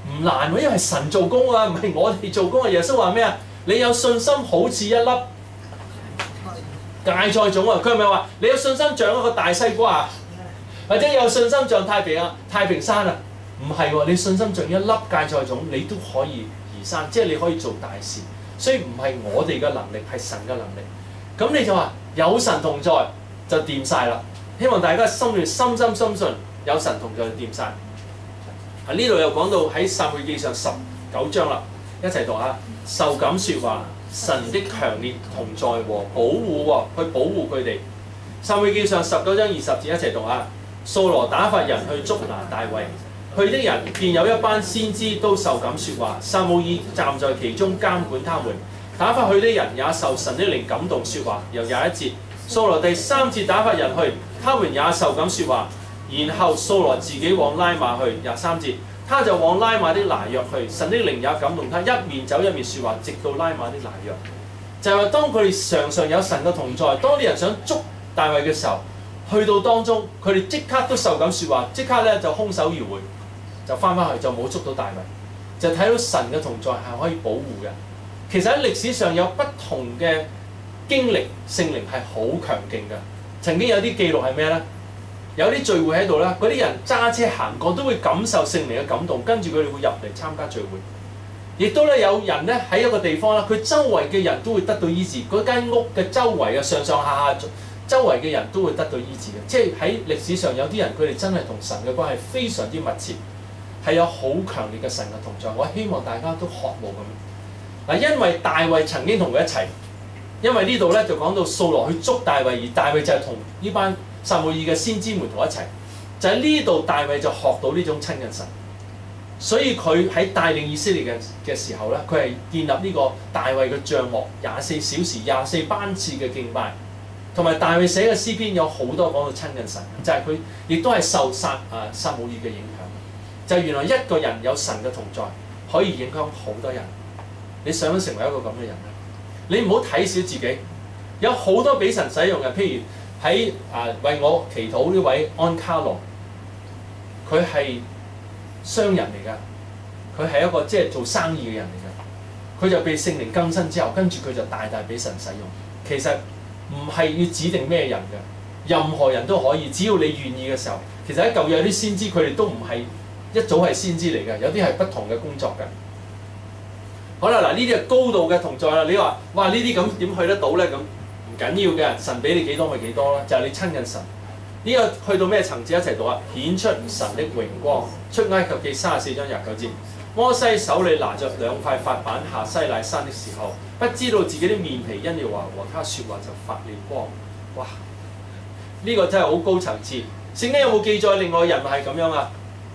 唔難喎，因為神做工啊，唔係我哋做工啊。耶穌話咩啊？你有信心好似一粒芥菜種啊！佢係咪話你有信心長一個大西瓜啊？或者有信心像太平啊太平山啊？唔係喎，你信心像一粒芥菜種，你都可以移山，即係你可以做大事。所以唔係我哋嘅能力，係神嘅能力。咁你就話有神同在就掂晒啦。希望大家心裏深深深信有神同在就掂晒。啊，呢度又講到喺撒母耳記上十九章啦，一齊讀下。受感説話，神的強烈同在和保護喎，去保護佢哋。撒母耳記上十九章二十節，一齊讀下。掃羅打發人去捉拿大衛，去的人便有一班先知都受感説話，撒母耳站在其中監管他們。打發去的人也受神的靈感動説話。由廿一節，掃羅第三次打發人去，他們也受感説話。然後掃羅自己往拉馬去。廿三節，他就往拉馬的拿約去，神的靈也感動他，一面走一面説話，直到拉馬的拿約。就係話當佢哋常常有神嘅同在，當啲人想捉大衛嘅時候，去到當中，佢哋即刻都受感説話，即刻咧就空手而回，就翻返去就冇捉到大衛，就睇到神嘅同在係可以保護嘅。其實喺歷史上有不同嘅經歷，聖靈係好強勁嘅。曾經有啲記錄係咩咧？有啲聚會喺度啦，嗰啲人揸車行過都會感受聖靈嘅感動，跟住佢哋會入嚟參加聚會。亦都咧有人咧喺一個地方啦，佢周圍嘅人都會得到醫治，嗰間屋嘅周圍啊上上下下周圍嘅人都會得到醫治嘅。即係喺歷史上有啲人佢哋真係同神嘅關係非常之密切，係有好強烈嘅神嘅同在。我希望大家都渴慕咁嗱，因為大衛曾經同佢一齊，因為呢度咧就講到掃羅去捉大衛，而大衛就係同呢班撒母耳嘅先知們同一齊，就喺呢度大衛就學到呢種親近神。所以佢喺帶領以色列嘅嘅時候咧，佢係建立呢個大衛嘅帳幕，廿四小時、廿四班次嘅敬拜，同埋大衛寫嘅詩篇有好多講到親近神，就係佢亦都係受撒啊撒母耳嘅影響。就係、是、原來一個人有神嘅同在，可以影響好多人。你想唔想成為一個咁嘅人咧？你唔好睇小自己，有好多俾神使用嘅，譬如喺啊為我祈禱呢位安卡羅，佢係商人嚟㗎，佢係一個即係做生意嘅人嚟㗎。佢就被聖靈更新之後，跟住佢就大大俾神使用。其實唔係要指定咩人㗎，任何人都可以，只要你願意嘅時候。其實喺舊約有啲先知，佢哋都唔係一早係先知嚟㗎，有啲係不同嘅工作㗎。好啦，嗱呢啲係高度嘅同在啦。你話哇呢啲咁點去得到咧？咁唔緊要嘅，神俾你幾多咪幾多啦，就係、是、你親近神。呢、這個去到咩層次？一齊讀啊！顯出神的榮光。出埃及記三十四章廿九節，摩西手裏拿着兩塊法板下西乃山的時候，不知道自己的面皮因耶和華和他説話就發了光。哇！呢、這個真係好高層次。聖經有冇記載另外人物係咁樣啊？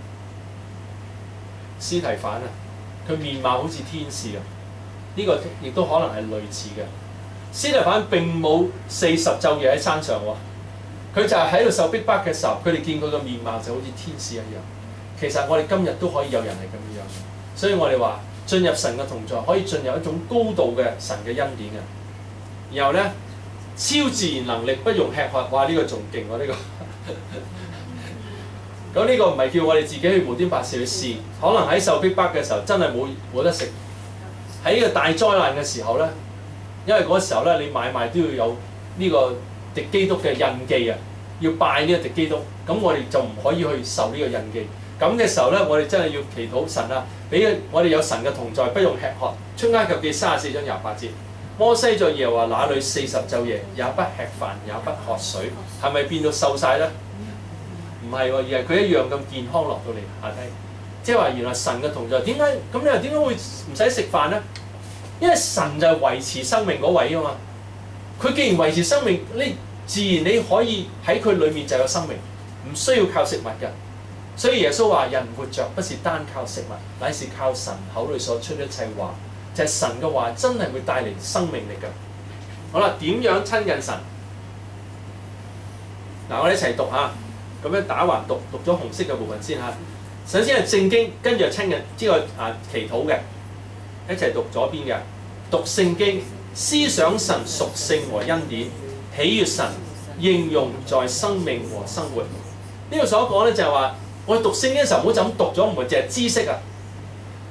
司提反啊，佢面貌好似天使啊！呢、這個亦都可能係類似嘅。司提反並冇四十晝夜喺山上喎。佢就係喺度受逼迫嘅時候，佢哋見佢個面貌就好似天使一樣。其實我哋今日都可以有人係咁樣，所以我哋話進入神嘅同在，可以進入一種高度嘅神嘅恩典嘅。然後咧，超自然能力不用吃喝，哇！呢、這個仲勁喎，呢、這個。咁呢個唔係叫我哋自己去無端白事去試，可能喺受逼迫嘅時候真係冇冇得食。喺呢個大災難嘅時候咧，因為嗰時候咧你買賣都要有呢個敵基督嘅印記啊，要拜呢個敵基督，咁我哋就唔可以去受呢個印記。咁嘅時候咧，我哋真係要祈禱神啊，俾我哋有神嘅同在，不用吃喝。出埃及記三十四章廿八節，摩西在耶和華那裏四十晝夜，也不吃飯，也不喝水，係咪變到瘦晒咧？唔係喎，而係佢一樣咁健康落到嚟下低。即係話原來神嘅同在，點解咁你又點解會唔使食飯咧？因為神就係維持生命嗰位啊嘛。佢既然維持生命，你自然你可以喺佢裏面就有生命，唔需要靠食物嘅。所以耶穌話：人活着不是單靠食物，乃是靠神口裏所出的一切話。就係、是、神嘅話真係會帶嚟生命力嘅。好啦，點樣親近神？嗱，我哋一齊讀下，咁樣打橫讀，讀咗紅色嘅部分先嚇。首先係正經，跟住係親近，之後啊祈禱嘅，一齊讀左邊嘅，讀聖經，思想神屬性和恩典，喜悅神應用在生命和生活。呢度所講咧就係話，我哋讀聖經嘅時候唔好就咁讀咗，唔係淨係知識啊。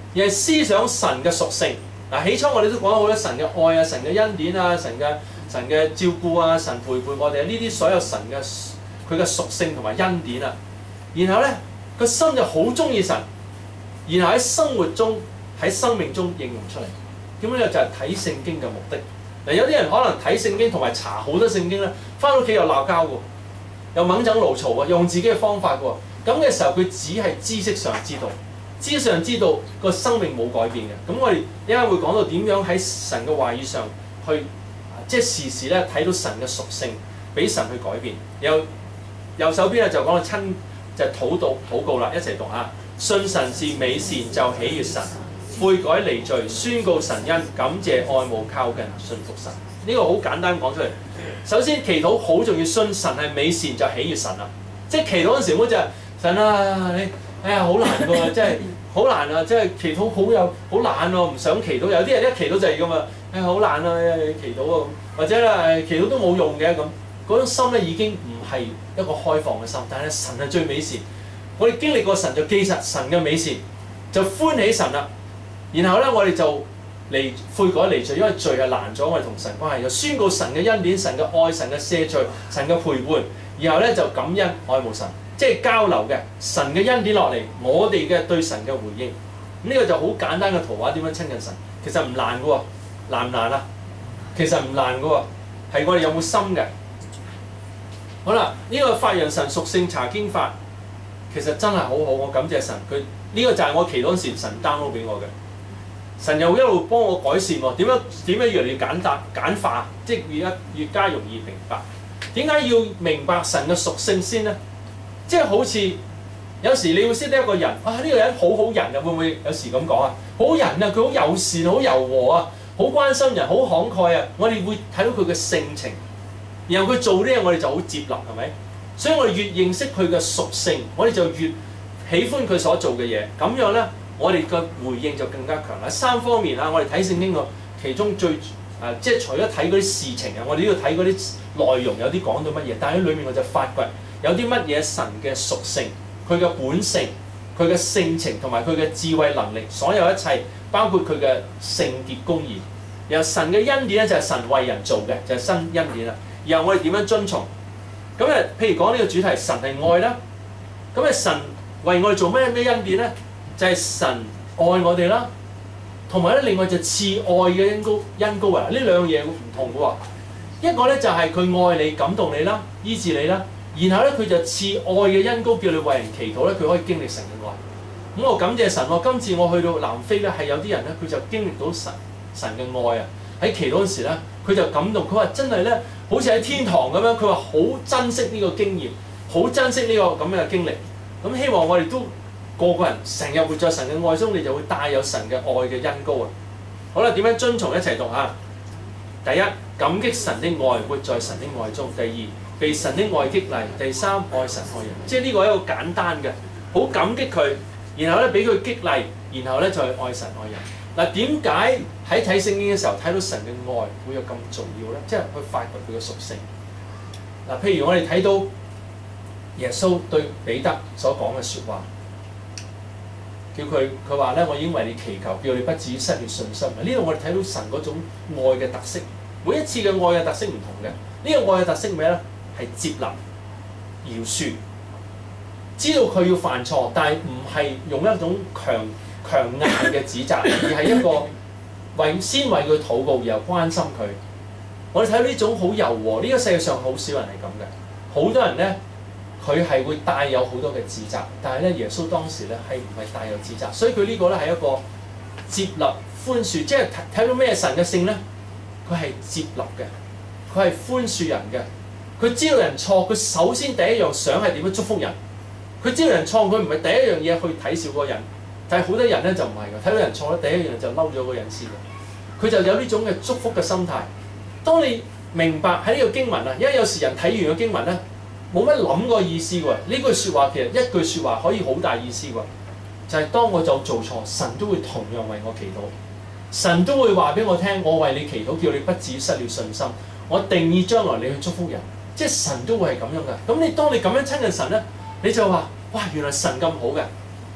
而係思想神嘅屬性。嗱，起初我哋都講咗好多神嘅愛啊、神嘅恩典啊、神嘅神嘅照顧啊、神陪伴我哋呢啲所有神嘅佢嘅屬性同埋恩典啊。然後咧個心就好中意神，然後喺生活中喺生命中應用出嚟。咁呢個就係睇聖經嘅目的。嗱，有啲人可能睇聖經同埋查好多聖經咧，翻到屋企又鬧交喎，又掹整怒嘈喎，用自己嘅方法喎。咁嘅時候佢只係知識上知道。知識上知道個生命冇改變嘅，咁我哋一陣間會講到點樣喺神嘅話語上去，即係時時咧睇到神嘅屬性，俾神去改變。右右手邊咧就講到親就禱禱禱告啦，一齊讀下。信神是美善，就喜悅神，悔改離罪，宣告神恩，感謝愛慕靠近，信服神。呢、這個好簡單講出嚟。首先祈禱好重要，信神係美善就喜悅神啦。即係祈禱嗰陣時，唔好就係神啊你。哎呀，好難㗎，真係好難啊！真係祈禱好有好懶喎，唔想祈禱。有啲人一祈禱就係咁啊，哎呀好懶啊，祈禱啊，或者咧祈禱都冇用嘅咁。嗰種心咧已經唔係一個開放嘅心，但係神係最美善。我哋經歷過神就記實神嘅美善，就歡喜神啦。然後咧我哋就嚟悔改離罪，因為罪係攔咗我哋同神關係，就宣告神嘅恩典、神嘅愛、神嘅赦罪、神嘅陪伴。然後咧就感恩愛慕神。即係交流嘅神嘅恩典落嚟，我哋嘅對神嘅回應，呢、這個就好簡單嘅圖畫，點樣親近神？其實唔難嘅喎，難唔難啊？其實唔難嘅喎，係我哋有冇心嘅。好啦，呢、這個發揚神屬性查經法，其實真係好好，我感謝神。佢呢、這個就係我祈禱時神 download 俾我嘅，神又一路幫我改善喎。點樣點樣越嚟越簡單簡化，即係越一越加容易明白。點解要明白神嘅屬性先咧？即係好似有時你會識得一個人，啊呢、這個人好好人啊，會唔會有時咁講啊？好人啊，佢好友善、好柔和啊，好關心人、好慷慨啊。我哋會睇到佢嘅性情，然後佢做呢嘢，我哋就好接納，係咪？所以我哋越認識佢嘅屬性，我哋就越喜歡佢所做嘅嘢。咁樣咧，我哋嘅回應就更加強啦。三方面啊，我哋睇聖經個其中最啊，即係除咗睇嗰啲事情啊，我哋都要睇嗰啲內容，有啲講到乜嘢，但係喺裏面我就發掘。有啲乜嘢神嘅屬性，佢嘅本性，佢嘅性情同埋佢嘅智慧能力，所有一切包括佢嘅聖潔公義。然後神嘅恩典咧就係神為人做嘅，就係、是、新恩典啦。然後我哋點樣遵從？咁誒，譬如講呢個主題，神係愛啦。咁誒，神為我哋做咩咩恩典咧？就係、是、神愛我哋啦，同埋咧另外就賜愛嘅恩膏恩膏啊！呢兩樣嘢唔同嘅喎。一個咧就係佢愛你、感動你啦、醫治你啦。然後咧，佢就賜愛嘅恩膏，叫你為人祈禱咧，佢可以經歷神嘅愛。咁我感謝神喎！今次我去到南非咧，係有啲人咧，佢就經歷到神神嘅愛啊！喺祈禱嗰時咧，佢就感動，佢話真係咧，好似喺天堂咁樣。佢話好珍惜呢個經驗，好珍惜呢個咁樣嘅經歷。咁希望我哋都個個人成日活在神嘅愛中，你就會帶有神嘅愛嘅恩膏啊！好啦，點樣遵從一齊讀下？第一，感激神的愛，活在神的愛中；第二，被神的愛激勵；第三，愛神愛人。即係呢個係一個簡單嘅，好感激佢，然後咧俾佢激勵，然後咧就係愛神愛人。嗱，點解喺睇聖經嘅時候睇到神嘅愛會有咁重要咧？即係去發掘佢嘅屬性。嗱，譬如我哋睇到耶穌對彼得所講嘅説話，叫佢佢話咧：我已經為你祈求，叫你不至於失去信心。呢度我哋睇到神嗰種愛嘅特色，每一次嘅愛嘅特色唔同嘅。呢個愛嘅特色咩咧？係接納、饒恕，知道佢要犯錯，但係唔係用一種強強硬嘅指責，而係一個為先為佢禱告，然後關心佢。我哋睇到呢種好柔和，呢、這個世界上好少人係咁嘅。好多人咧，佢係會帶有好多嘅指責，但係咧耶穌當時咧係唔係帶有指責，所以佢呢個咧係一個接納寬恕，即係睇到咩神嘅性咧？佢係接納嘅，佢係寬恕人嘅。佢知道人錯，佢首先第一樣想係點樣祝福人。佢知道人錯，佢唔係第一樣嘢去睇笑嗰個人。但係好多人咧就唔係㗎，睇到人錯咧，第一樣就嬲咗嗰個人先嘅。佢就有呢種嘅祝福嘅心態。當你明白喺呢個經文啊，因為有時人睇完個經文咧，冇乜諗個意思喎。呢句説話其實一句説話可以好大意思喎，就係、是、當我就做錯，神都會同樣為我祈禱，神都會話俾我聽，我為你祈禱，叫你不至於失了信心。我定意將來你去祝福人。即係神都會係咁樣嘅，咁你當你咁樣親近神咧，你就話：哇，原來神咁好嘅，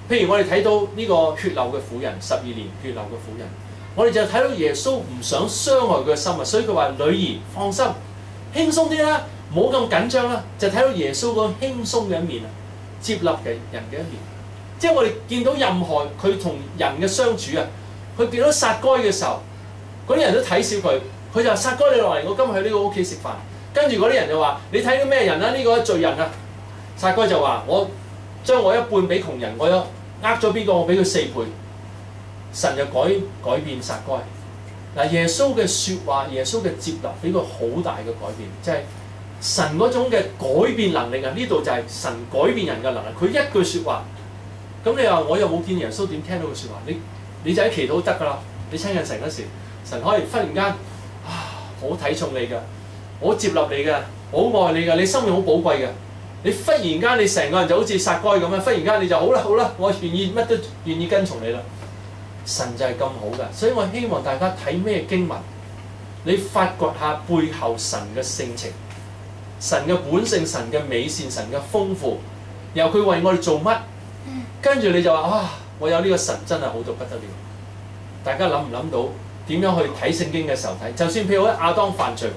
譬如我哋睇到呢個血流嘅婦人，十二年血流嘅婦人，我哋就睇到耶穌唔想傷害佢嘅心啊，所以佢話：女兒放心，輕鬆啲啦，唔好咁緊張啦。就睇到耶穌嗰個輕鬆嘅一面啊，接納嘅人嘅一面。即係我哋見到任何佢同人嘅相處啊，佢見到撒該嘅時候，嗰啲人都睇小佢，佢就話：撒該你落嚟，我今日去呢個屋企食飯。跟住嗰啲人就話：你睇到咩人啊？呢、這個係罪人啊！撒該就話：我將我一半俾窮人，我有呃咗邊個？我俾佢四倍。神就改改變撒該。嗱，耶穌嘅説話，耶穌嘅接納，俾佢好大嘅改變，即係神嗰種嘅改變能力啊！呢度就係神改變人嘅能力。佢一句説話，咁你話我又冇見耶穌點聽到個説話？你你就喺祈禱得㗎啦。你親近神嗰時，神可以忽然間啊，好睇重你㗎，好接納你㗎，好愛你㗎，你生命好寶貴㗎。你忽然間你成個人就好似撒該咁樣，忽然間你就好啦好啦，我願意乜都願意跟從你啦。神就係咁好㗎，所以我希望大家睇咩經文，你發掘下背後神嘅性情、神嘅本性、神嘅美善、神嘅豐富，然後佢為我哋做乜，跟住你就話啊，我有呢個神真係好到不得了。大家諗唔諗到點樣去睇聖經嘅時候睇？就算譬如亞當犯罪，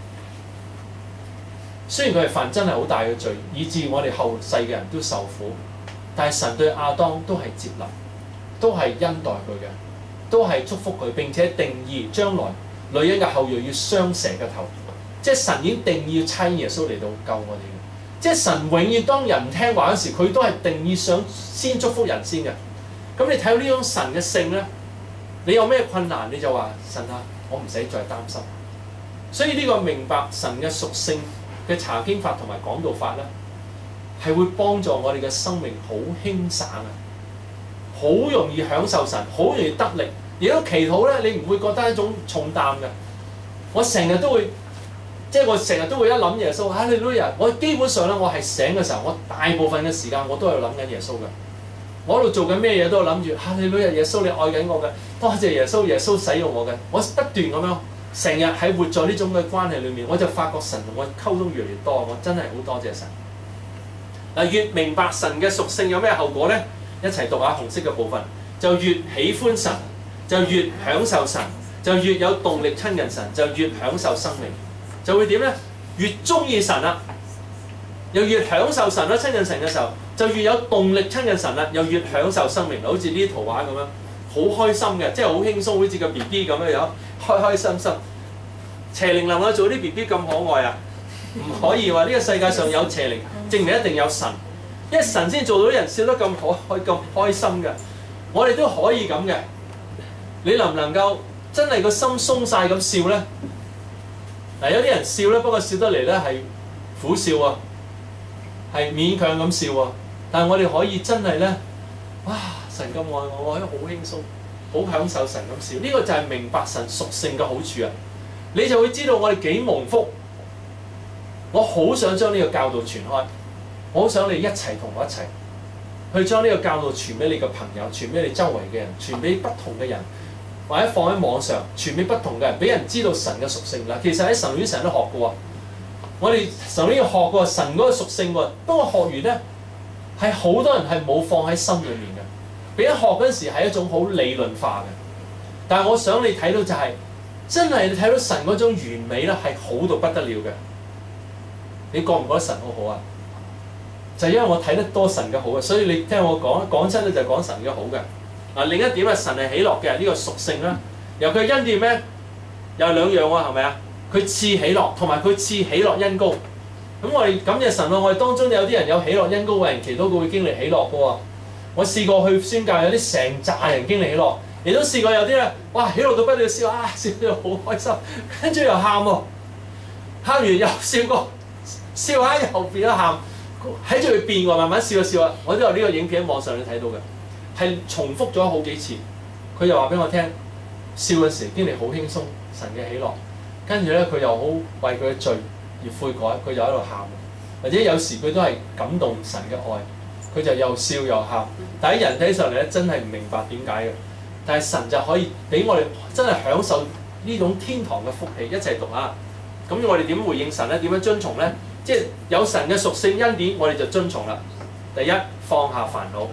雖然佢係犯真係好大嘅罪，以致我哋後世嘅人都受苦，但係神對亞當都係接納，都係恩待佢嘅，都係祝福佢，並且定義將來女人嘅後裔要傷蛇嘅頭，即係神已經定義要差耶穌嚟到救我哋嘅。即係神永遠當人唔聽話嗰時，佢都係定義想先祝福人先嘅。咁你睇到呢種神嘅性咧，你有咩困難你就話神啊，我唔使再擔心。所以呢個明白神嘅屬性嘅查經法同埋講道法咧，係會幫助我哋嘅生命好輕省啊，好容易享受神，好容易得力。如果祈禱咧，你唔會覺得係一種重擔嘅。我成日都會，即係我成日都會一諗耶穌，哈利路亞！我基本上咧，我係醒嘅時候，我大部分嘅時間我都係諗緊耶穌嘅。我喺度做緊咩嘢都係諗住，哈利路亞！耶穌你愛緊我嘅，多謝耶穌，耶穌使用我嘅。我不斷咁樣，成日喺活在呢種嘅關係裏面，我就發覺神同我溝通越嚟越多，我真係好多謝神。嗱，越明白神嘅屬性有咩後果咧？一齊讀下紅色嘅部分，就越喜歡神，就越享受神，就越有動力親近神，就越享受生命，就會點咧？越中意神啦，又越享受神啦，親近神嘅時候，就越有動力親近神啦，又越享受生命。好似呢啲圖畫咁樣，好開心嘅，即係好輕鬆，好似個 B B 咁樣樣，開開心心。邪靈能夠做啲 B B 咁可愛啊？唔可以話呢個世界上有邪靈，證明一定有神。因為神先做到啲人笑得咁可開咁開心嘅，我哋都可以咁嘅。你能唔能夠真係個心鬆晒咁笑咧？嗱，有啲人笑咧，不過笑得嚟咧係苦笑啊，係勉強咁笑啊。但係我哋可以真係咧，哇！神咁愛我，我可以好輕鬆，好享受神咁笑。呢個就係明白神屬性嘅好處啊！你就會知道我哋幾蒙福。我好想將呢個教導傳開。我好想你一齊同我一齊去將呢個教導傳俾你嘅朋友，傳俾你周圍嘅人，傳俾不同嘅人，或者放喺網上傳俾不同嘅人，俾人知道神嘅屬性啦。其實喺神學院成日都學過，我哋神學院學過神嗰個屬性喎。不過學完咧，係好多人係冇放喺心裏面嘅。俾人學嗰陣時係一種好理論化嘅，但係我想你睇到就係、是、真係你睇到神嗰種完美咧，係好到不得了嘅。你覺唔覺得神好好啊？就因為我睇得多神嘅好嘅，所以你聽我講講真咧就係講神嘅好嘅。嗱，另一點係神係喜樂嘅呢個屬性啦。由佢恩典咩？有兩樣喎，係咪啊？佢賜喜樂，同埋佢賜喜樂恩膏。咁我哋感謝神喎，我哋當中有啲人有喜樂恩膏嘅人，祈禱佢會經歷喜樂嘅喎。我試過去宣教，有啲成紮人經歷喜樂，亦都試過有啲咧，哇喜樂到不得了，笑啊笑到好開心，跟住又喊喎，喊完又笑過，笑下又變咗喊。喺住佢變喎，慢慢笑一笑啊！我都有呢個影片喺網上你睇到嘅，係重複咗好幾次。佢又話俾我聽，笑嘅時經歷好輕鬆，神嘅喜樂。跟住咧，佢又好為佢嘅罪而悔改，佢又喺度喊。或者有時佢都係感動神嘅愛，佢就又笑又喊。但喺人睇上嚟咧，真係唔明白點解嘅。但係神就可以俾我哋真係享受呢種天堂嘅福氣。一齊讀啊！咁我哋點回應神咧？點樣遵從咧？即係有神嘅屬性恩典，我哋就遵從啦。第一，放下煩惱，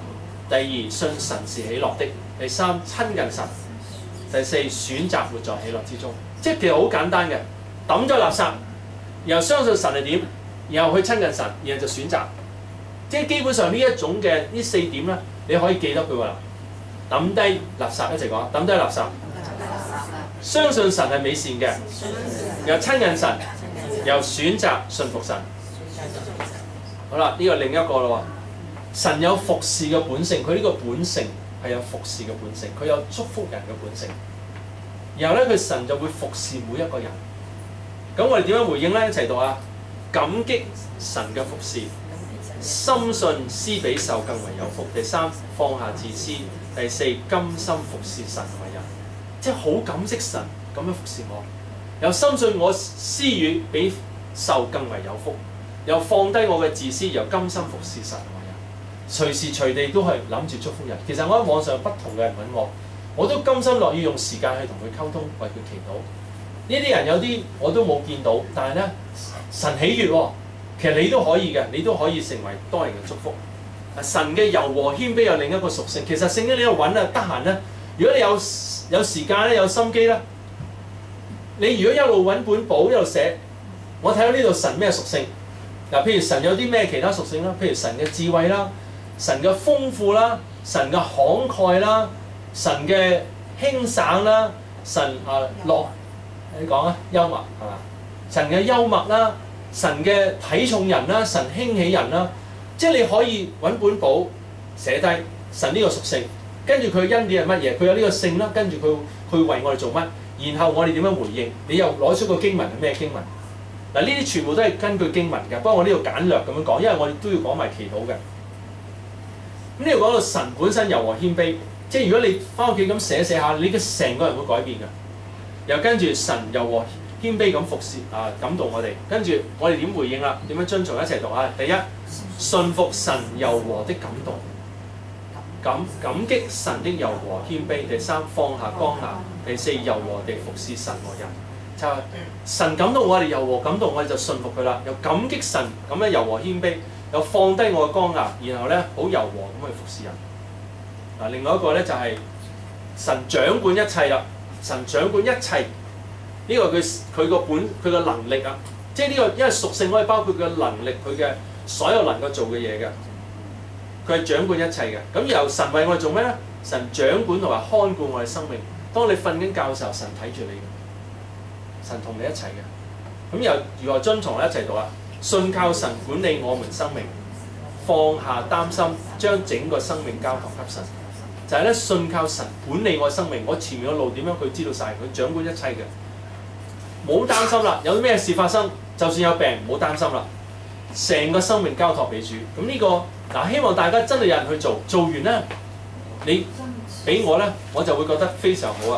第二信神是喜樂的，第三親近神，第四選擇活在喜樂之中。即係其實好簡單嘅，抌咗垃圾，然後相信神係點，然後去親近神，然後就選擇。即係基本上呢一種嘅呢四點咧，你可以記得佢話抌低垃圾，一齊講抌低垃圾，相信神係美善嘅，又親近神，又選擇信服神。好啦，呢個另一個咯喎，神有服侍嘅本性，佢呢個本性係有服侍嘅本性，佢有祝福人嘅本性。然後咧，佢神就會服侍每一個人。咁我哋點樣回應咧？一齊讀啊！感激神嘅服侍，深信施比受更為有福。第三，放下自私。第四，甘心服侍神為人，即係好感激神咁樣服侍我，又深信我施予比受更為有福，又放低我嘅自私，又甘心服侍神為人，隨時隨地都係諗住祝福人。其實我喺網上不同嘅人揾我，我都甘心樂意用時間去同佢溝通，為佢祈禱。呢啲人有啲我都冇見到，但係咧神喜悅喎。其實你都可以嘅，你都可以成為多人嘅祝福。神嘅柔和謙卑有另一個屬性。其實聖經你喺度揾啊，得閒咧，如果你有有時間咧，有心機咧，你如果一路揾本簿一路寫，我睇到呢度神咩屬性嗱？譬如神有啲咩其他屬性啦？譬如神嘅智慧啦，神嘅豐富啦，神嘅慷慨啦，神嘅輕省啦，神啊樂，你講啊，幽默係嘛？神嘅幽默啦，神嘅睇重人啦，神興起人啦。即係你可以揾本簿寫低神呢個屬性，跟住佢恩典係乜嘢？佢有呢個性啦，跟住佢佢為我哋做乜？然後我哋點樣回應？你又攞出個經文係咩經文？嗱，呢啲全部都係根據經文嘅。不過我呢度簡略咁樣講，因為我哋都要講埋祈禱嘅。咁呢度講到神本身柔和謙卑，即係如果你翻屋企咁寫寫下，你嘅成個人會改變嘅。又跟住神柔和謙卑咁服侍啊，感動我哋。跟住我哋點回應啦？點樣遵從？一齊讀啊！第一，信服神柔和的感動，感感激神的柔和謙卑。第三，放下剛硬。第四，柔和地服侍神和人。就係神感動我哋柔和感動，我哋就信服佢啦。又感激神咁樣柔和謙卑，又放低我嘅剛硬，然後咧好柔和咁去服侍人。嗱，另外一個咧就係、是、神掌管一切啦。神掌管一切，呢、這個佢佢個本佢個能力啊，即係呢、這個因為屬性可以包括佢嘅能力，佢嘅所有能夠做嘅嘢嘅，佢係掌管一切嘅。咁由神為我哋做咩咧？神掌管同埋看顧我哋生命。當你瞓緊覺嘅時候，神睇住你嘅，神同你一齊嘅。咁又如何遵從咧？一齊讀啊！信靠神管理我們生命，放下擔心，將整個生命交託給神。就係咧，信靠神管理我生命，我前面嘅路點樣佢知道晒，佢掌管一切嘅，冇擔心啦。有咩事發生，就算有病，唔好擔心啦。成個生命交託俾主。咁呢個嗱，希望大家真係有人去做，做完咧，你俾我咧，我就會覺得非常好啊。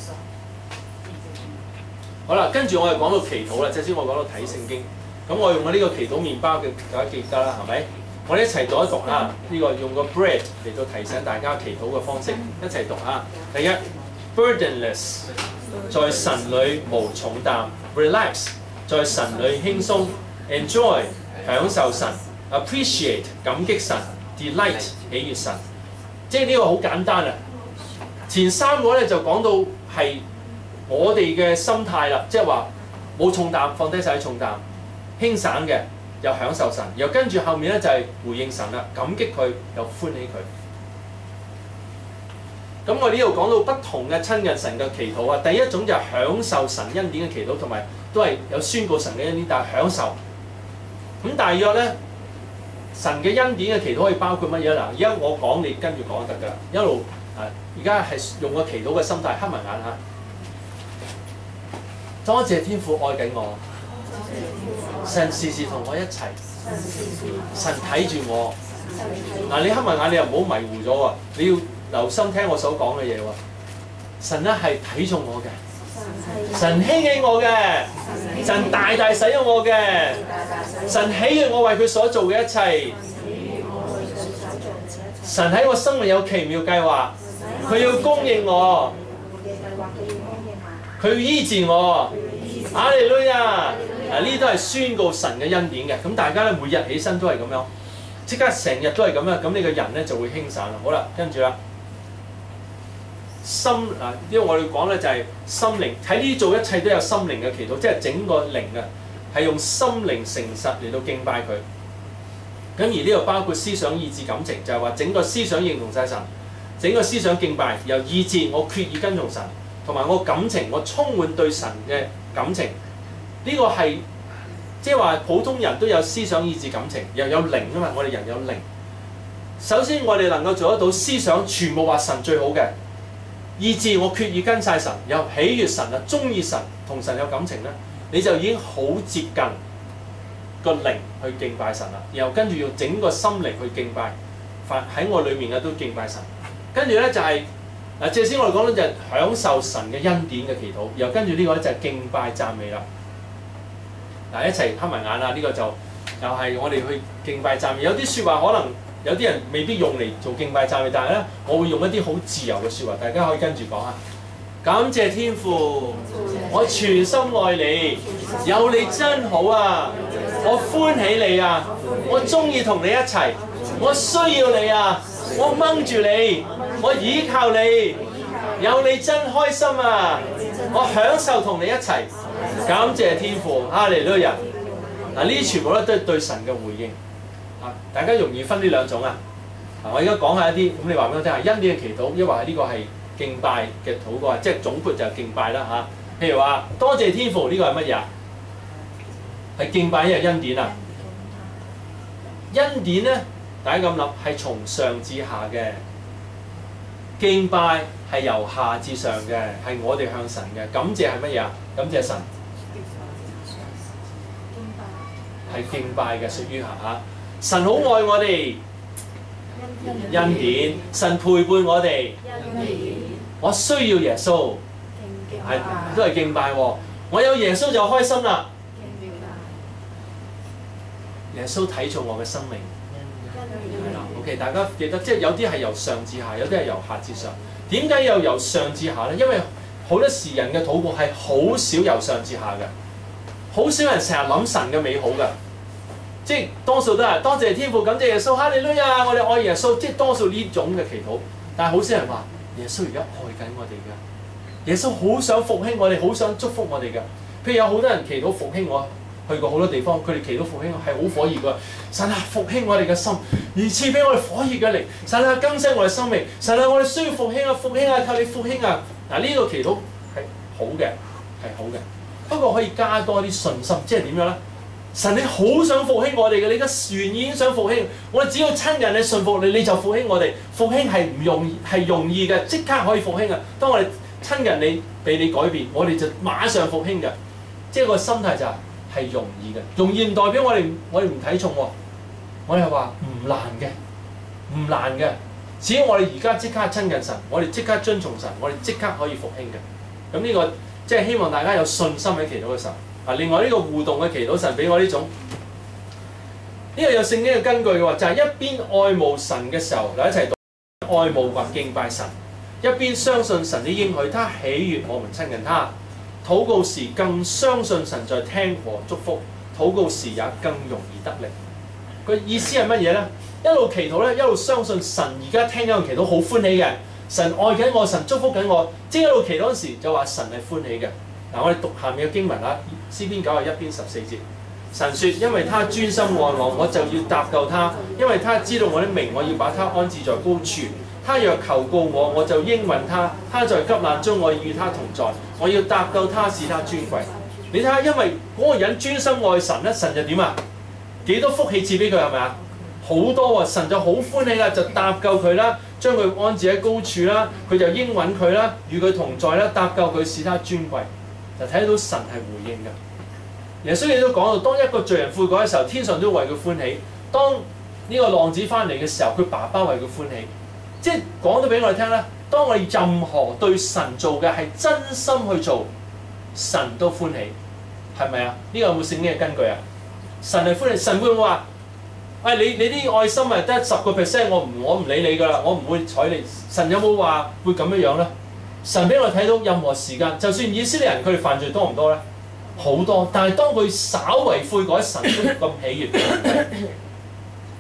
好啦，跟住我哋講到祈禱啦，即係先我講到睇聖經。咁我用我呢個祈禱麵包嘅，大家記得啦，係咪？我哋一齊讀一讀啊！呢、這個用個 bread 嚟到提醒大家祈禱嘅方式，一齊讀啊！第一 ，burdenless， 在神裏無重擔 ；relax， 在神裏輕鬆 ；enjoy， 享受神 ；appreciate， 感激神 ；delight， 喜悅神。即係呢個好簡單啊！前三個咧就講到係我哋嘅心態啦，即係話冇重擔，放低晒啲重擔，輕省嘅。又享受神，又跟住後面咧就係回應神啦，感激佢，又歡喜佢。咁我呢度講到不同嘅親近神嘅祈禱啊，第一種就係享受神恩典嘅祈禱，同埋都係有宣告神嘅恩典，但係享受。咁大約咧，神嘅恩典嘅祈禱可以包括乜嘢嗱？而家我講你跟住講就得㗎啦，一路啊，而家係用個祈禱嘅心態，黑埋眼嚇。多謝天父愛緊我。神時時同我一齊，神睇住我。嗱，你黑埋眼，你又唔好迷糊咗喎，你要留心聽我所講嘅嘢喎。神咧係睇重我嘅，神興起我嘅，神大大使用我嘅，神喜悅我為佢所做嘅一切。神喺我生命有奇妙計劃，佢要供應我，佢要醫治我。哈利路亞！嗱，呢啲都係宣告神嘅恩典嘅。咁大家咧每日起身都係咁樣， 即刻成日都係咁啦，咁你個人咧就會輕散啦。好啦，跟住啦，心啊，因為我哋講咧就係心靈喺呢做一切都有心靈嘅祈禱，即係整個靈啊係用心靈誠實嚟到敬拜佢。咁而呢度包括思想、意志、感情，就係話整個思想認同晒神，整個思想敬拜，由意志我決意跟從神，同埋我感情我充滿對神嘅感情。呢、這個係即係話普通人都有思想、意志、感情，又有靈啊嘛。我哋人有靈。首先我哋能夠做得到思想全部話神最好嘅，意志我決意跟晒神，又喜悅神啊，中意神，同神有感情咧，你就已經好接近個靈去敬拜神啦。然後跟住用整個心靈去敬拜，喺我裏面嘅都敬拜神。跟住咧就係、是、嗱，借先我哋講到就係享受神嘅恩典嘅祈禱。然後跟住呢個咧就係敬拜讚美啦。嗱，一齊黑埋眼啦！呢、這個就又係我哋去敬拜讚美。有啲説話可能有啲人未必用嚟做敬拜讚美，但係咧我會用一啲好自由嘅説話，大家可以跟住講啊！感謝天父，我全心愛你，有你真好啊！我歡喜你啊！我中意同你一齊，我需要你啊！我掹住你，我依靠你，有你真開心啊！我享受同你一齊。感謝天父，哈利路亞！嗱，呢啲全部咧都係對神嘅回應。啊，大家容易分呢兩種啊。嗱，我而家講下一啲，咁你話俾我聽下，恩典嘅祈禱，抑或係呢個係敬拜嘅禱告，即係總括就係敬拜啦嚇、啊。譬如話，多謝天父，呢、這個係乜嘢啊？係敬拜，因為恩典啊。恩典咧，大家咁諗係從上至下嘅，敬拜係由下至上嘅，係我哋向神嘅。感謝係乜嘢啊？感謝神。係敬拜嘅，屬於下下。神好愛我哋，恩典。神陪伴我哋，我需要耶穌，係都係敬拜喎。我有耶穌就開心啦。耶穌睇重我嘅生命，係啦。OK， 大家記得，即係有啲係由上至下，有啲係由下至上。點解又由上至下咧？因為好多時人嘅禱告係好少由上至下嘅。好少人成日諗神嘅美好㗎，即係多數都係多謝天父，感謝耶穌，哈利路亞，我哋愛耶穌，即係多數呢種嘅祈禱。但係好少人話耶穌而家愛緊我哋㗎，耶穌好想復興我哋，好想祝福我哋㗎。譬如有好多人祈禱復興我，去過好多地方，佢哋祈禱復興係好火熱㗎。神啊，復興我哋嘅心，而賜俾我哋火熱嘅靈。神啊，更新我哋生命。神啊，我哋需要復興啊，復興啊，求你復興啊！嗱，呢個祈禱係好嘅，係好嘅。不過可以加多啲信心，即係點樣咧？神你好想復興我哋嘅，你而家願意想復興，我哋只要親近你、信服你，你就復興我哋。復興係唔容易，係容易嘅，即刻可以復興啊！當我哋親近你，被你改變，我哋就馬上復興嘅。即係個心態就係係容易嘅，容易唔代表我哋我哋唔睇重喎。我哋係話唔難嘅，唔難嘅。只要我哋而家即刻親近神，我哋即刻遵從神，我哋即刻可以復興嘅。咁呢個。即係希望大家有信心喺祈禱嘅時候。啊，另外呢個互動嘅祈禱，神俾我呢種，呢、這個有聖經嘅根據嘅喎，就係、是、一邊愛慕神嘅時候，嚟一齊讀愛慕或敬拜神，一邊相信神的應許，他喜悅我們親近他。禱告時更相信神在聽和祝福，禱告時也更容易得力。個意思係乜嘢咧？一路祈禱咧，一路相信神而家聽緊個祈禱好歡喜嘅。神愛緊我，神祝福緊我，即係一路祈禱嗰時就話神係歡喜嘅。嗱，我哋讀下面嘅經文啦，詩篇九十一篇十四節。神說：因為他專心愛我，我就要搭救他；因為他知道我的名，我要把他安置在高處。他若求告我，我就應允他；他在急難中，我與他同在。我要搭救他，使他尊貴。你睇下，因為嗰個人專心愛神咧，神就點啊？幾多福氣賜俾佢係咪啊？好多喎，神就好歡喜啦，就搭救佢啦。將佢安置喺高處啦，佢就應允佢啦，與佢同在啦，搭救佢，使他尊貴，就睇到神係回應嘅。耶穌亦都講到，當一個罪人悔改嘅時候，天上都為佢歡喜；當呢個浪子翻嚟嘅時候，佢爸爸為佢歡喜。即係講到俾我哋聽咧，當我哋任何對神做嘅係真心去做，神都歡喜，係咪啊？呢、這個有冇聖經嘅根據啊？神係歡喜，神會唔會話？喂、哎，你你啲愛心係得十個 percent，我唔我唔理你㗎啦，我唔會睬你。神有冇話會咁樣樣咧？神俾我睇到任何時間，就算以色列人佢哋犯罪多唔多咧？好多，但係當佢稍為悔改，神都咁喜悅。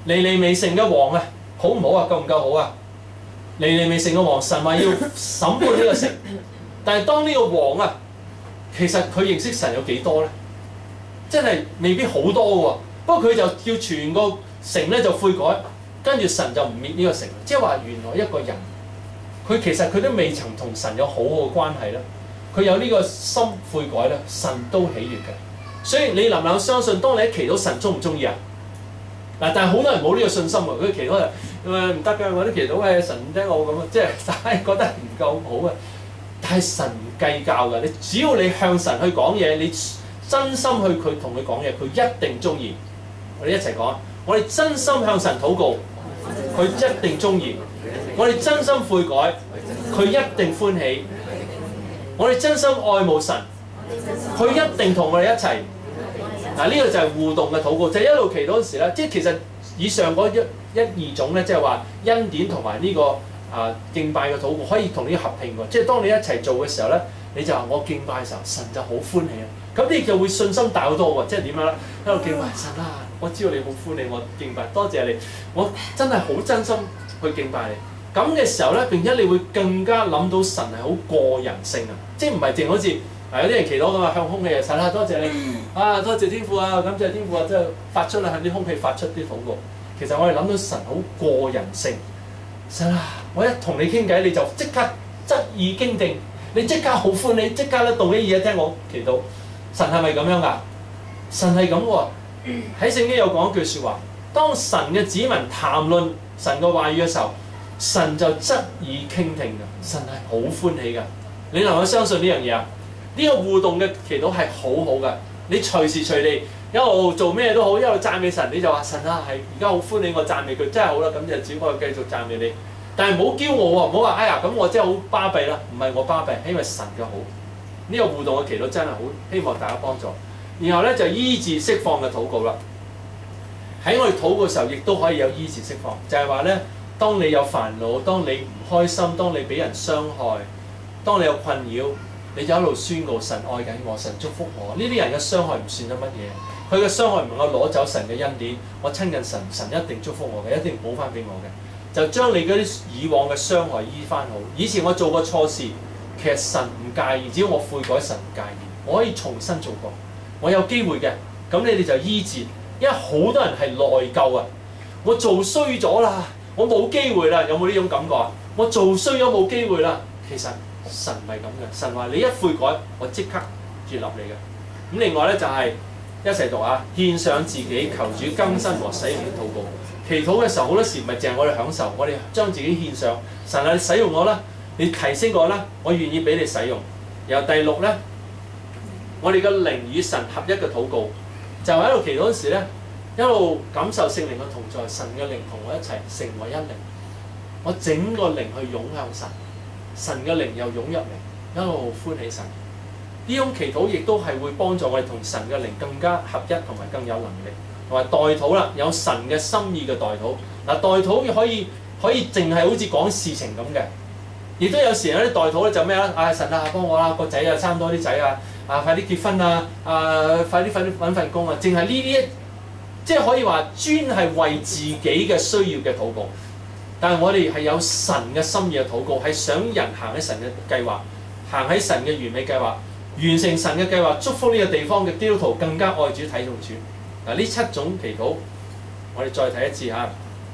尼尼微城嘅王啊，好唔好啊？夠唔夠好啊？尼尼微城嘅王，神話要審判呢個城，但係當呢個王啊，其實佢認識神有幾多咧？真係未必好多喎。不過佢就叫全個城咧就悔改，跟住神就唔滅呢個城。即係話原來一個人，佢其實佢都未曾同神有好好嘅關係啦。佢有呢個心悔改咧，神都喜悅嘅。所以你能唔能夠相信，當你一祈禱神中唔中意啊？嗱，但係好多人冇呢個信心喎。佢祈禱就誒唔得㗎，我啲祈禱係神唔聽我咁啊，即係但係覺得唔夠好啊。但係神唔計較㗎，你只要你向神去講嘢，你真心去佢同佢講嘢，佢一定中意。我哋一齊講，我哋真心向神禱告，佢一定中意。我哋真心悔改，佢一定歡喜。我哋真心愛慕神，佢一定同我哋一齊。嗱，呢個就係互動嘅禱告，就係、一路祈禱嗰時咧，即係其實以上嗰一一二種咧，即係話恩典同埋呢個啊敬拜嘅禱告可以同呢個合併喎。即係當你一齊做嘅時候咧，你就話我敬拜嘅時候，神就好歡喜啊。咁你就會信心大好多喎。即係點樣咧？一路敬拜神啊！我知道你好歡喜，我敬拜，多謝你，我真係好真心去敬拜你。咁嘅時候咧，並且你會更加諗到神係好個人性啊！即係唔係淨好似啊有啲人祈禱咁啊，向空氣啊，神啊多謝你啊，多謝天父啊，感謝天父啊，即係發出啦，向啲空氣發出啲禱告。其實我哋諗到神好個人性，神啊，我一同你傾偈你就即刻側耳傾聽，你即刻好歡喜，即刻咧動起耳聽我祈禱。神係咪咁樣㗎？神係咁喎。喺聖經有講一句説話，當神嘅子民談論神嘅話語嘅時候，神就側耳傾聽㗎，神係好歡喜㗎。你能夠相信呢樣嘢啊？呢、這個互動嘅祈禱係好好㗎。你隨時隨地一路做咩都好，一路讚美神，你就話神啊，係而家好歡喜，我讚美佢真係好啦。咁就只可以繼續讚美你，但係唔好驕傲喎，唔好話哎呀咁我真係好巴閉啦。唔係我巴閉，係因為神嘅好。呢、這個互動嘅祈禱真係好，希望大家幫助。然後咧就醫治釋放嘅禱告啦。喺我哋禱告嘅時候，亦都可以有醫治釋放，就係話咧，當你有煩惱，當你唔開心，當你俾人傷害，當你有困擾，你就一路宣告神愛緊我，神祝福我。呢啲人嘅傷害唔算得乜嘢，佢嘅傷害唔能夠攞走神嘅恩典。我親近神，神一定祝福我嘅，一定補翻俾我嘅。就將你嗰啲以往嘅傷害醫翻好。以前我做過錯事，其實神唔介意，只要我悔改，神唔介意，我可以重新做過。我有機會嘅，咁你哋就醫治，因為好多人係內疚啊！我做衰咗啦，我冇機會啦，有冇呢種感覺啊？我做衰咗冇機會啦。其實神唔係咁嘅，神話你一悔改，我即刻接納你嘅。咁另外咧就係、是、一齊讀啊，獻上自己求主更新和使用嘅禱告。祈禱嘅時候好多時唔係淨係我哋享受，我哋將自己獻上。神啊，你使用我啦，你提升我啦，我願意俾你使用。然後第六咧。我哋嘅靈與神合一嘅禱告，就喺度祈禱嗰時咧，一路感受聖靈嘅同在，神嘅靈同我一齊成為一靈。我整個靈去湧向神，神嘅靈又湧入嚟，一路歡喜神。呢種祈禱亦都係會幫助我哋同神嘅靈更加合一，同埋更有能力，同埋代禱啦，有神嘅心意嘅代禱。嗱，代禱可以可以淨係好似講事情咁嘅，亦都有時有啲代禱咧就咩啦？啊神啊，幫我啦，個仔啊生多啲仔啊！啊！快啲結婚啊！啊！快啲快啲揾份工啊！淨係呢啲一，即係可以話專係為自己嘅需要嘅禱告。但係我哋係有神嘅心意嘅禱告，係想人行喺神嘅計劃，行喺神嘅完美計劃，完成神嘅計劃，祝福呢個地方嘅基督徒更加愛主睇重主。嗱，呢七種祈禱，我哋再睇一次嚇。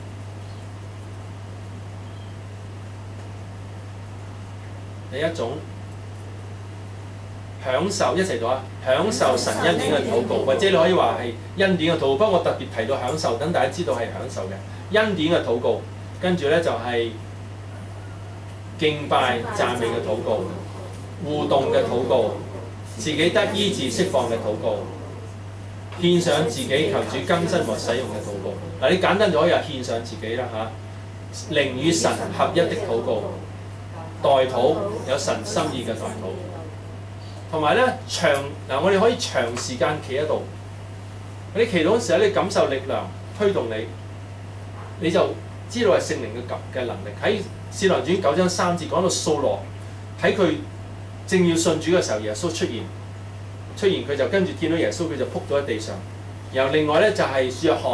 第一種。享受一齊讀啊！享受神恩典嘅禱告，或者你可以話係恩典嘅禱告。不過我特別提到享受，等大家知道係享受嘅恩典嘅禱告。跟住咧就係敬拜讚美嘅禱告，互動嘅禱告，自己得醫治釋放嘅禱告，獻上自己求主更新和使用嘅禱告。嗱，你簡單就可以話獻上自己啦嚇。靈與神合一的禱告，代禱有神心意嘅代禱。同埋咧長嗱，我哋可以長時間企喺度。你祈禱嘅時候，你感受力量推動你，你就知道係聖靈嘅及嘅能力。喺《使徒行傳》九章三節講到掃羅喺佢正要信主嘅時候，耶穌出現，出現佢就跟住見到耶穌，佢就仆咗喺地上。然後另外咧就係約翰，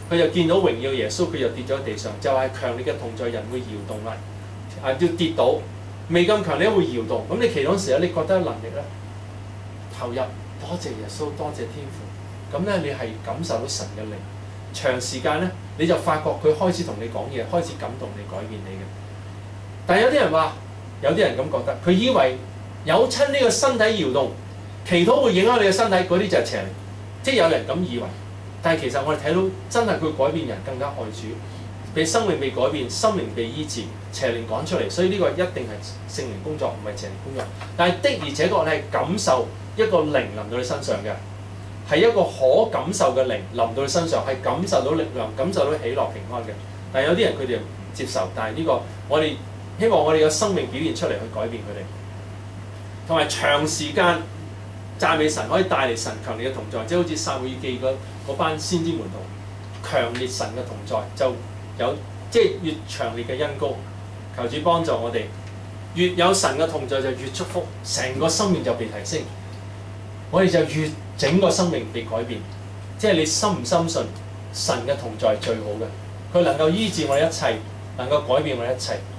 佢就見到榮耀耶穌，佢就跌咗喺地上，就係、是、強烈嘅同在，人會搖動啦，啊要跌倒，未咁強烈會搖動。咁你祈禱時候，你覺得能力咧投入，多謝耶穌，多謝天父。咁咧你係感受到神嘅靈，長時間咧你就發覺佢開始同你講嘢，開始感動你，改變你嘅。但係有啲人話，有啲人咁覺得，佢以為有親呢個身體搖動，祈禱會影響你嘅身體，嗰啲就係邪靈，即係有人咁以為。但係其實我哋睇到真係佢改變人更加愛主，被生命被改變，心靈被醫治，邪靈趕出嚟，所以呢個一定係聖靈工作，唔係邪靈工作。但係的而且確你係感受一個靈臨到你身上嘅，係一個可感受嘅靈臨到你身上，係感受到力量、感受到喜樂平安嘅。但係有啲人佢哋唔接受，但係呢個我哋希望我哋嘅生命表現出嚟去改變佢哋，同埋長時間讚美神可以帶嚟神強烈嘅同在，即係好似撒母耳記嗰班先知門徒，強烈神嘅同在就有即係越強烈嘅恩膏。求主幫助我哋，越有神嘅同在就越祝福，成個生命就被提升，我哋就越整個生命被改變。即係你深唔深信神嘅同在係最好嘅，佢能夠醫治我哋一切，能夠改變我哋一切。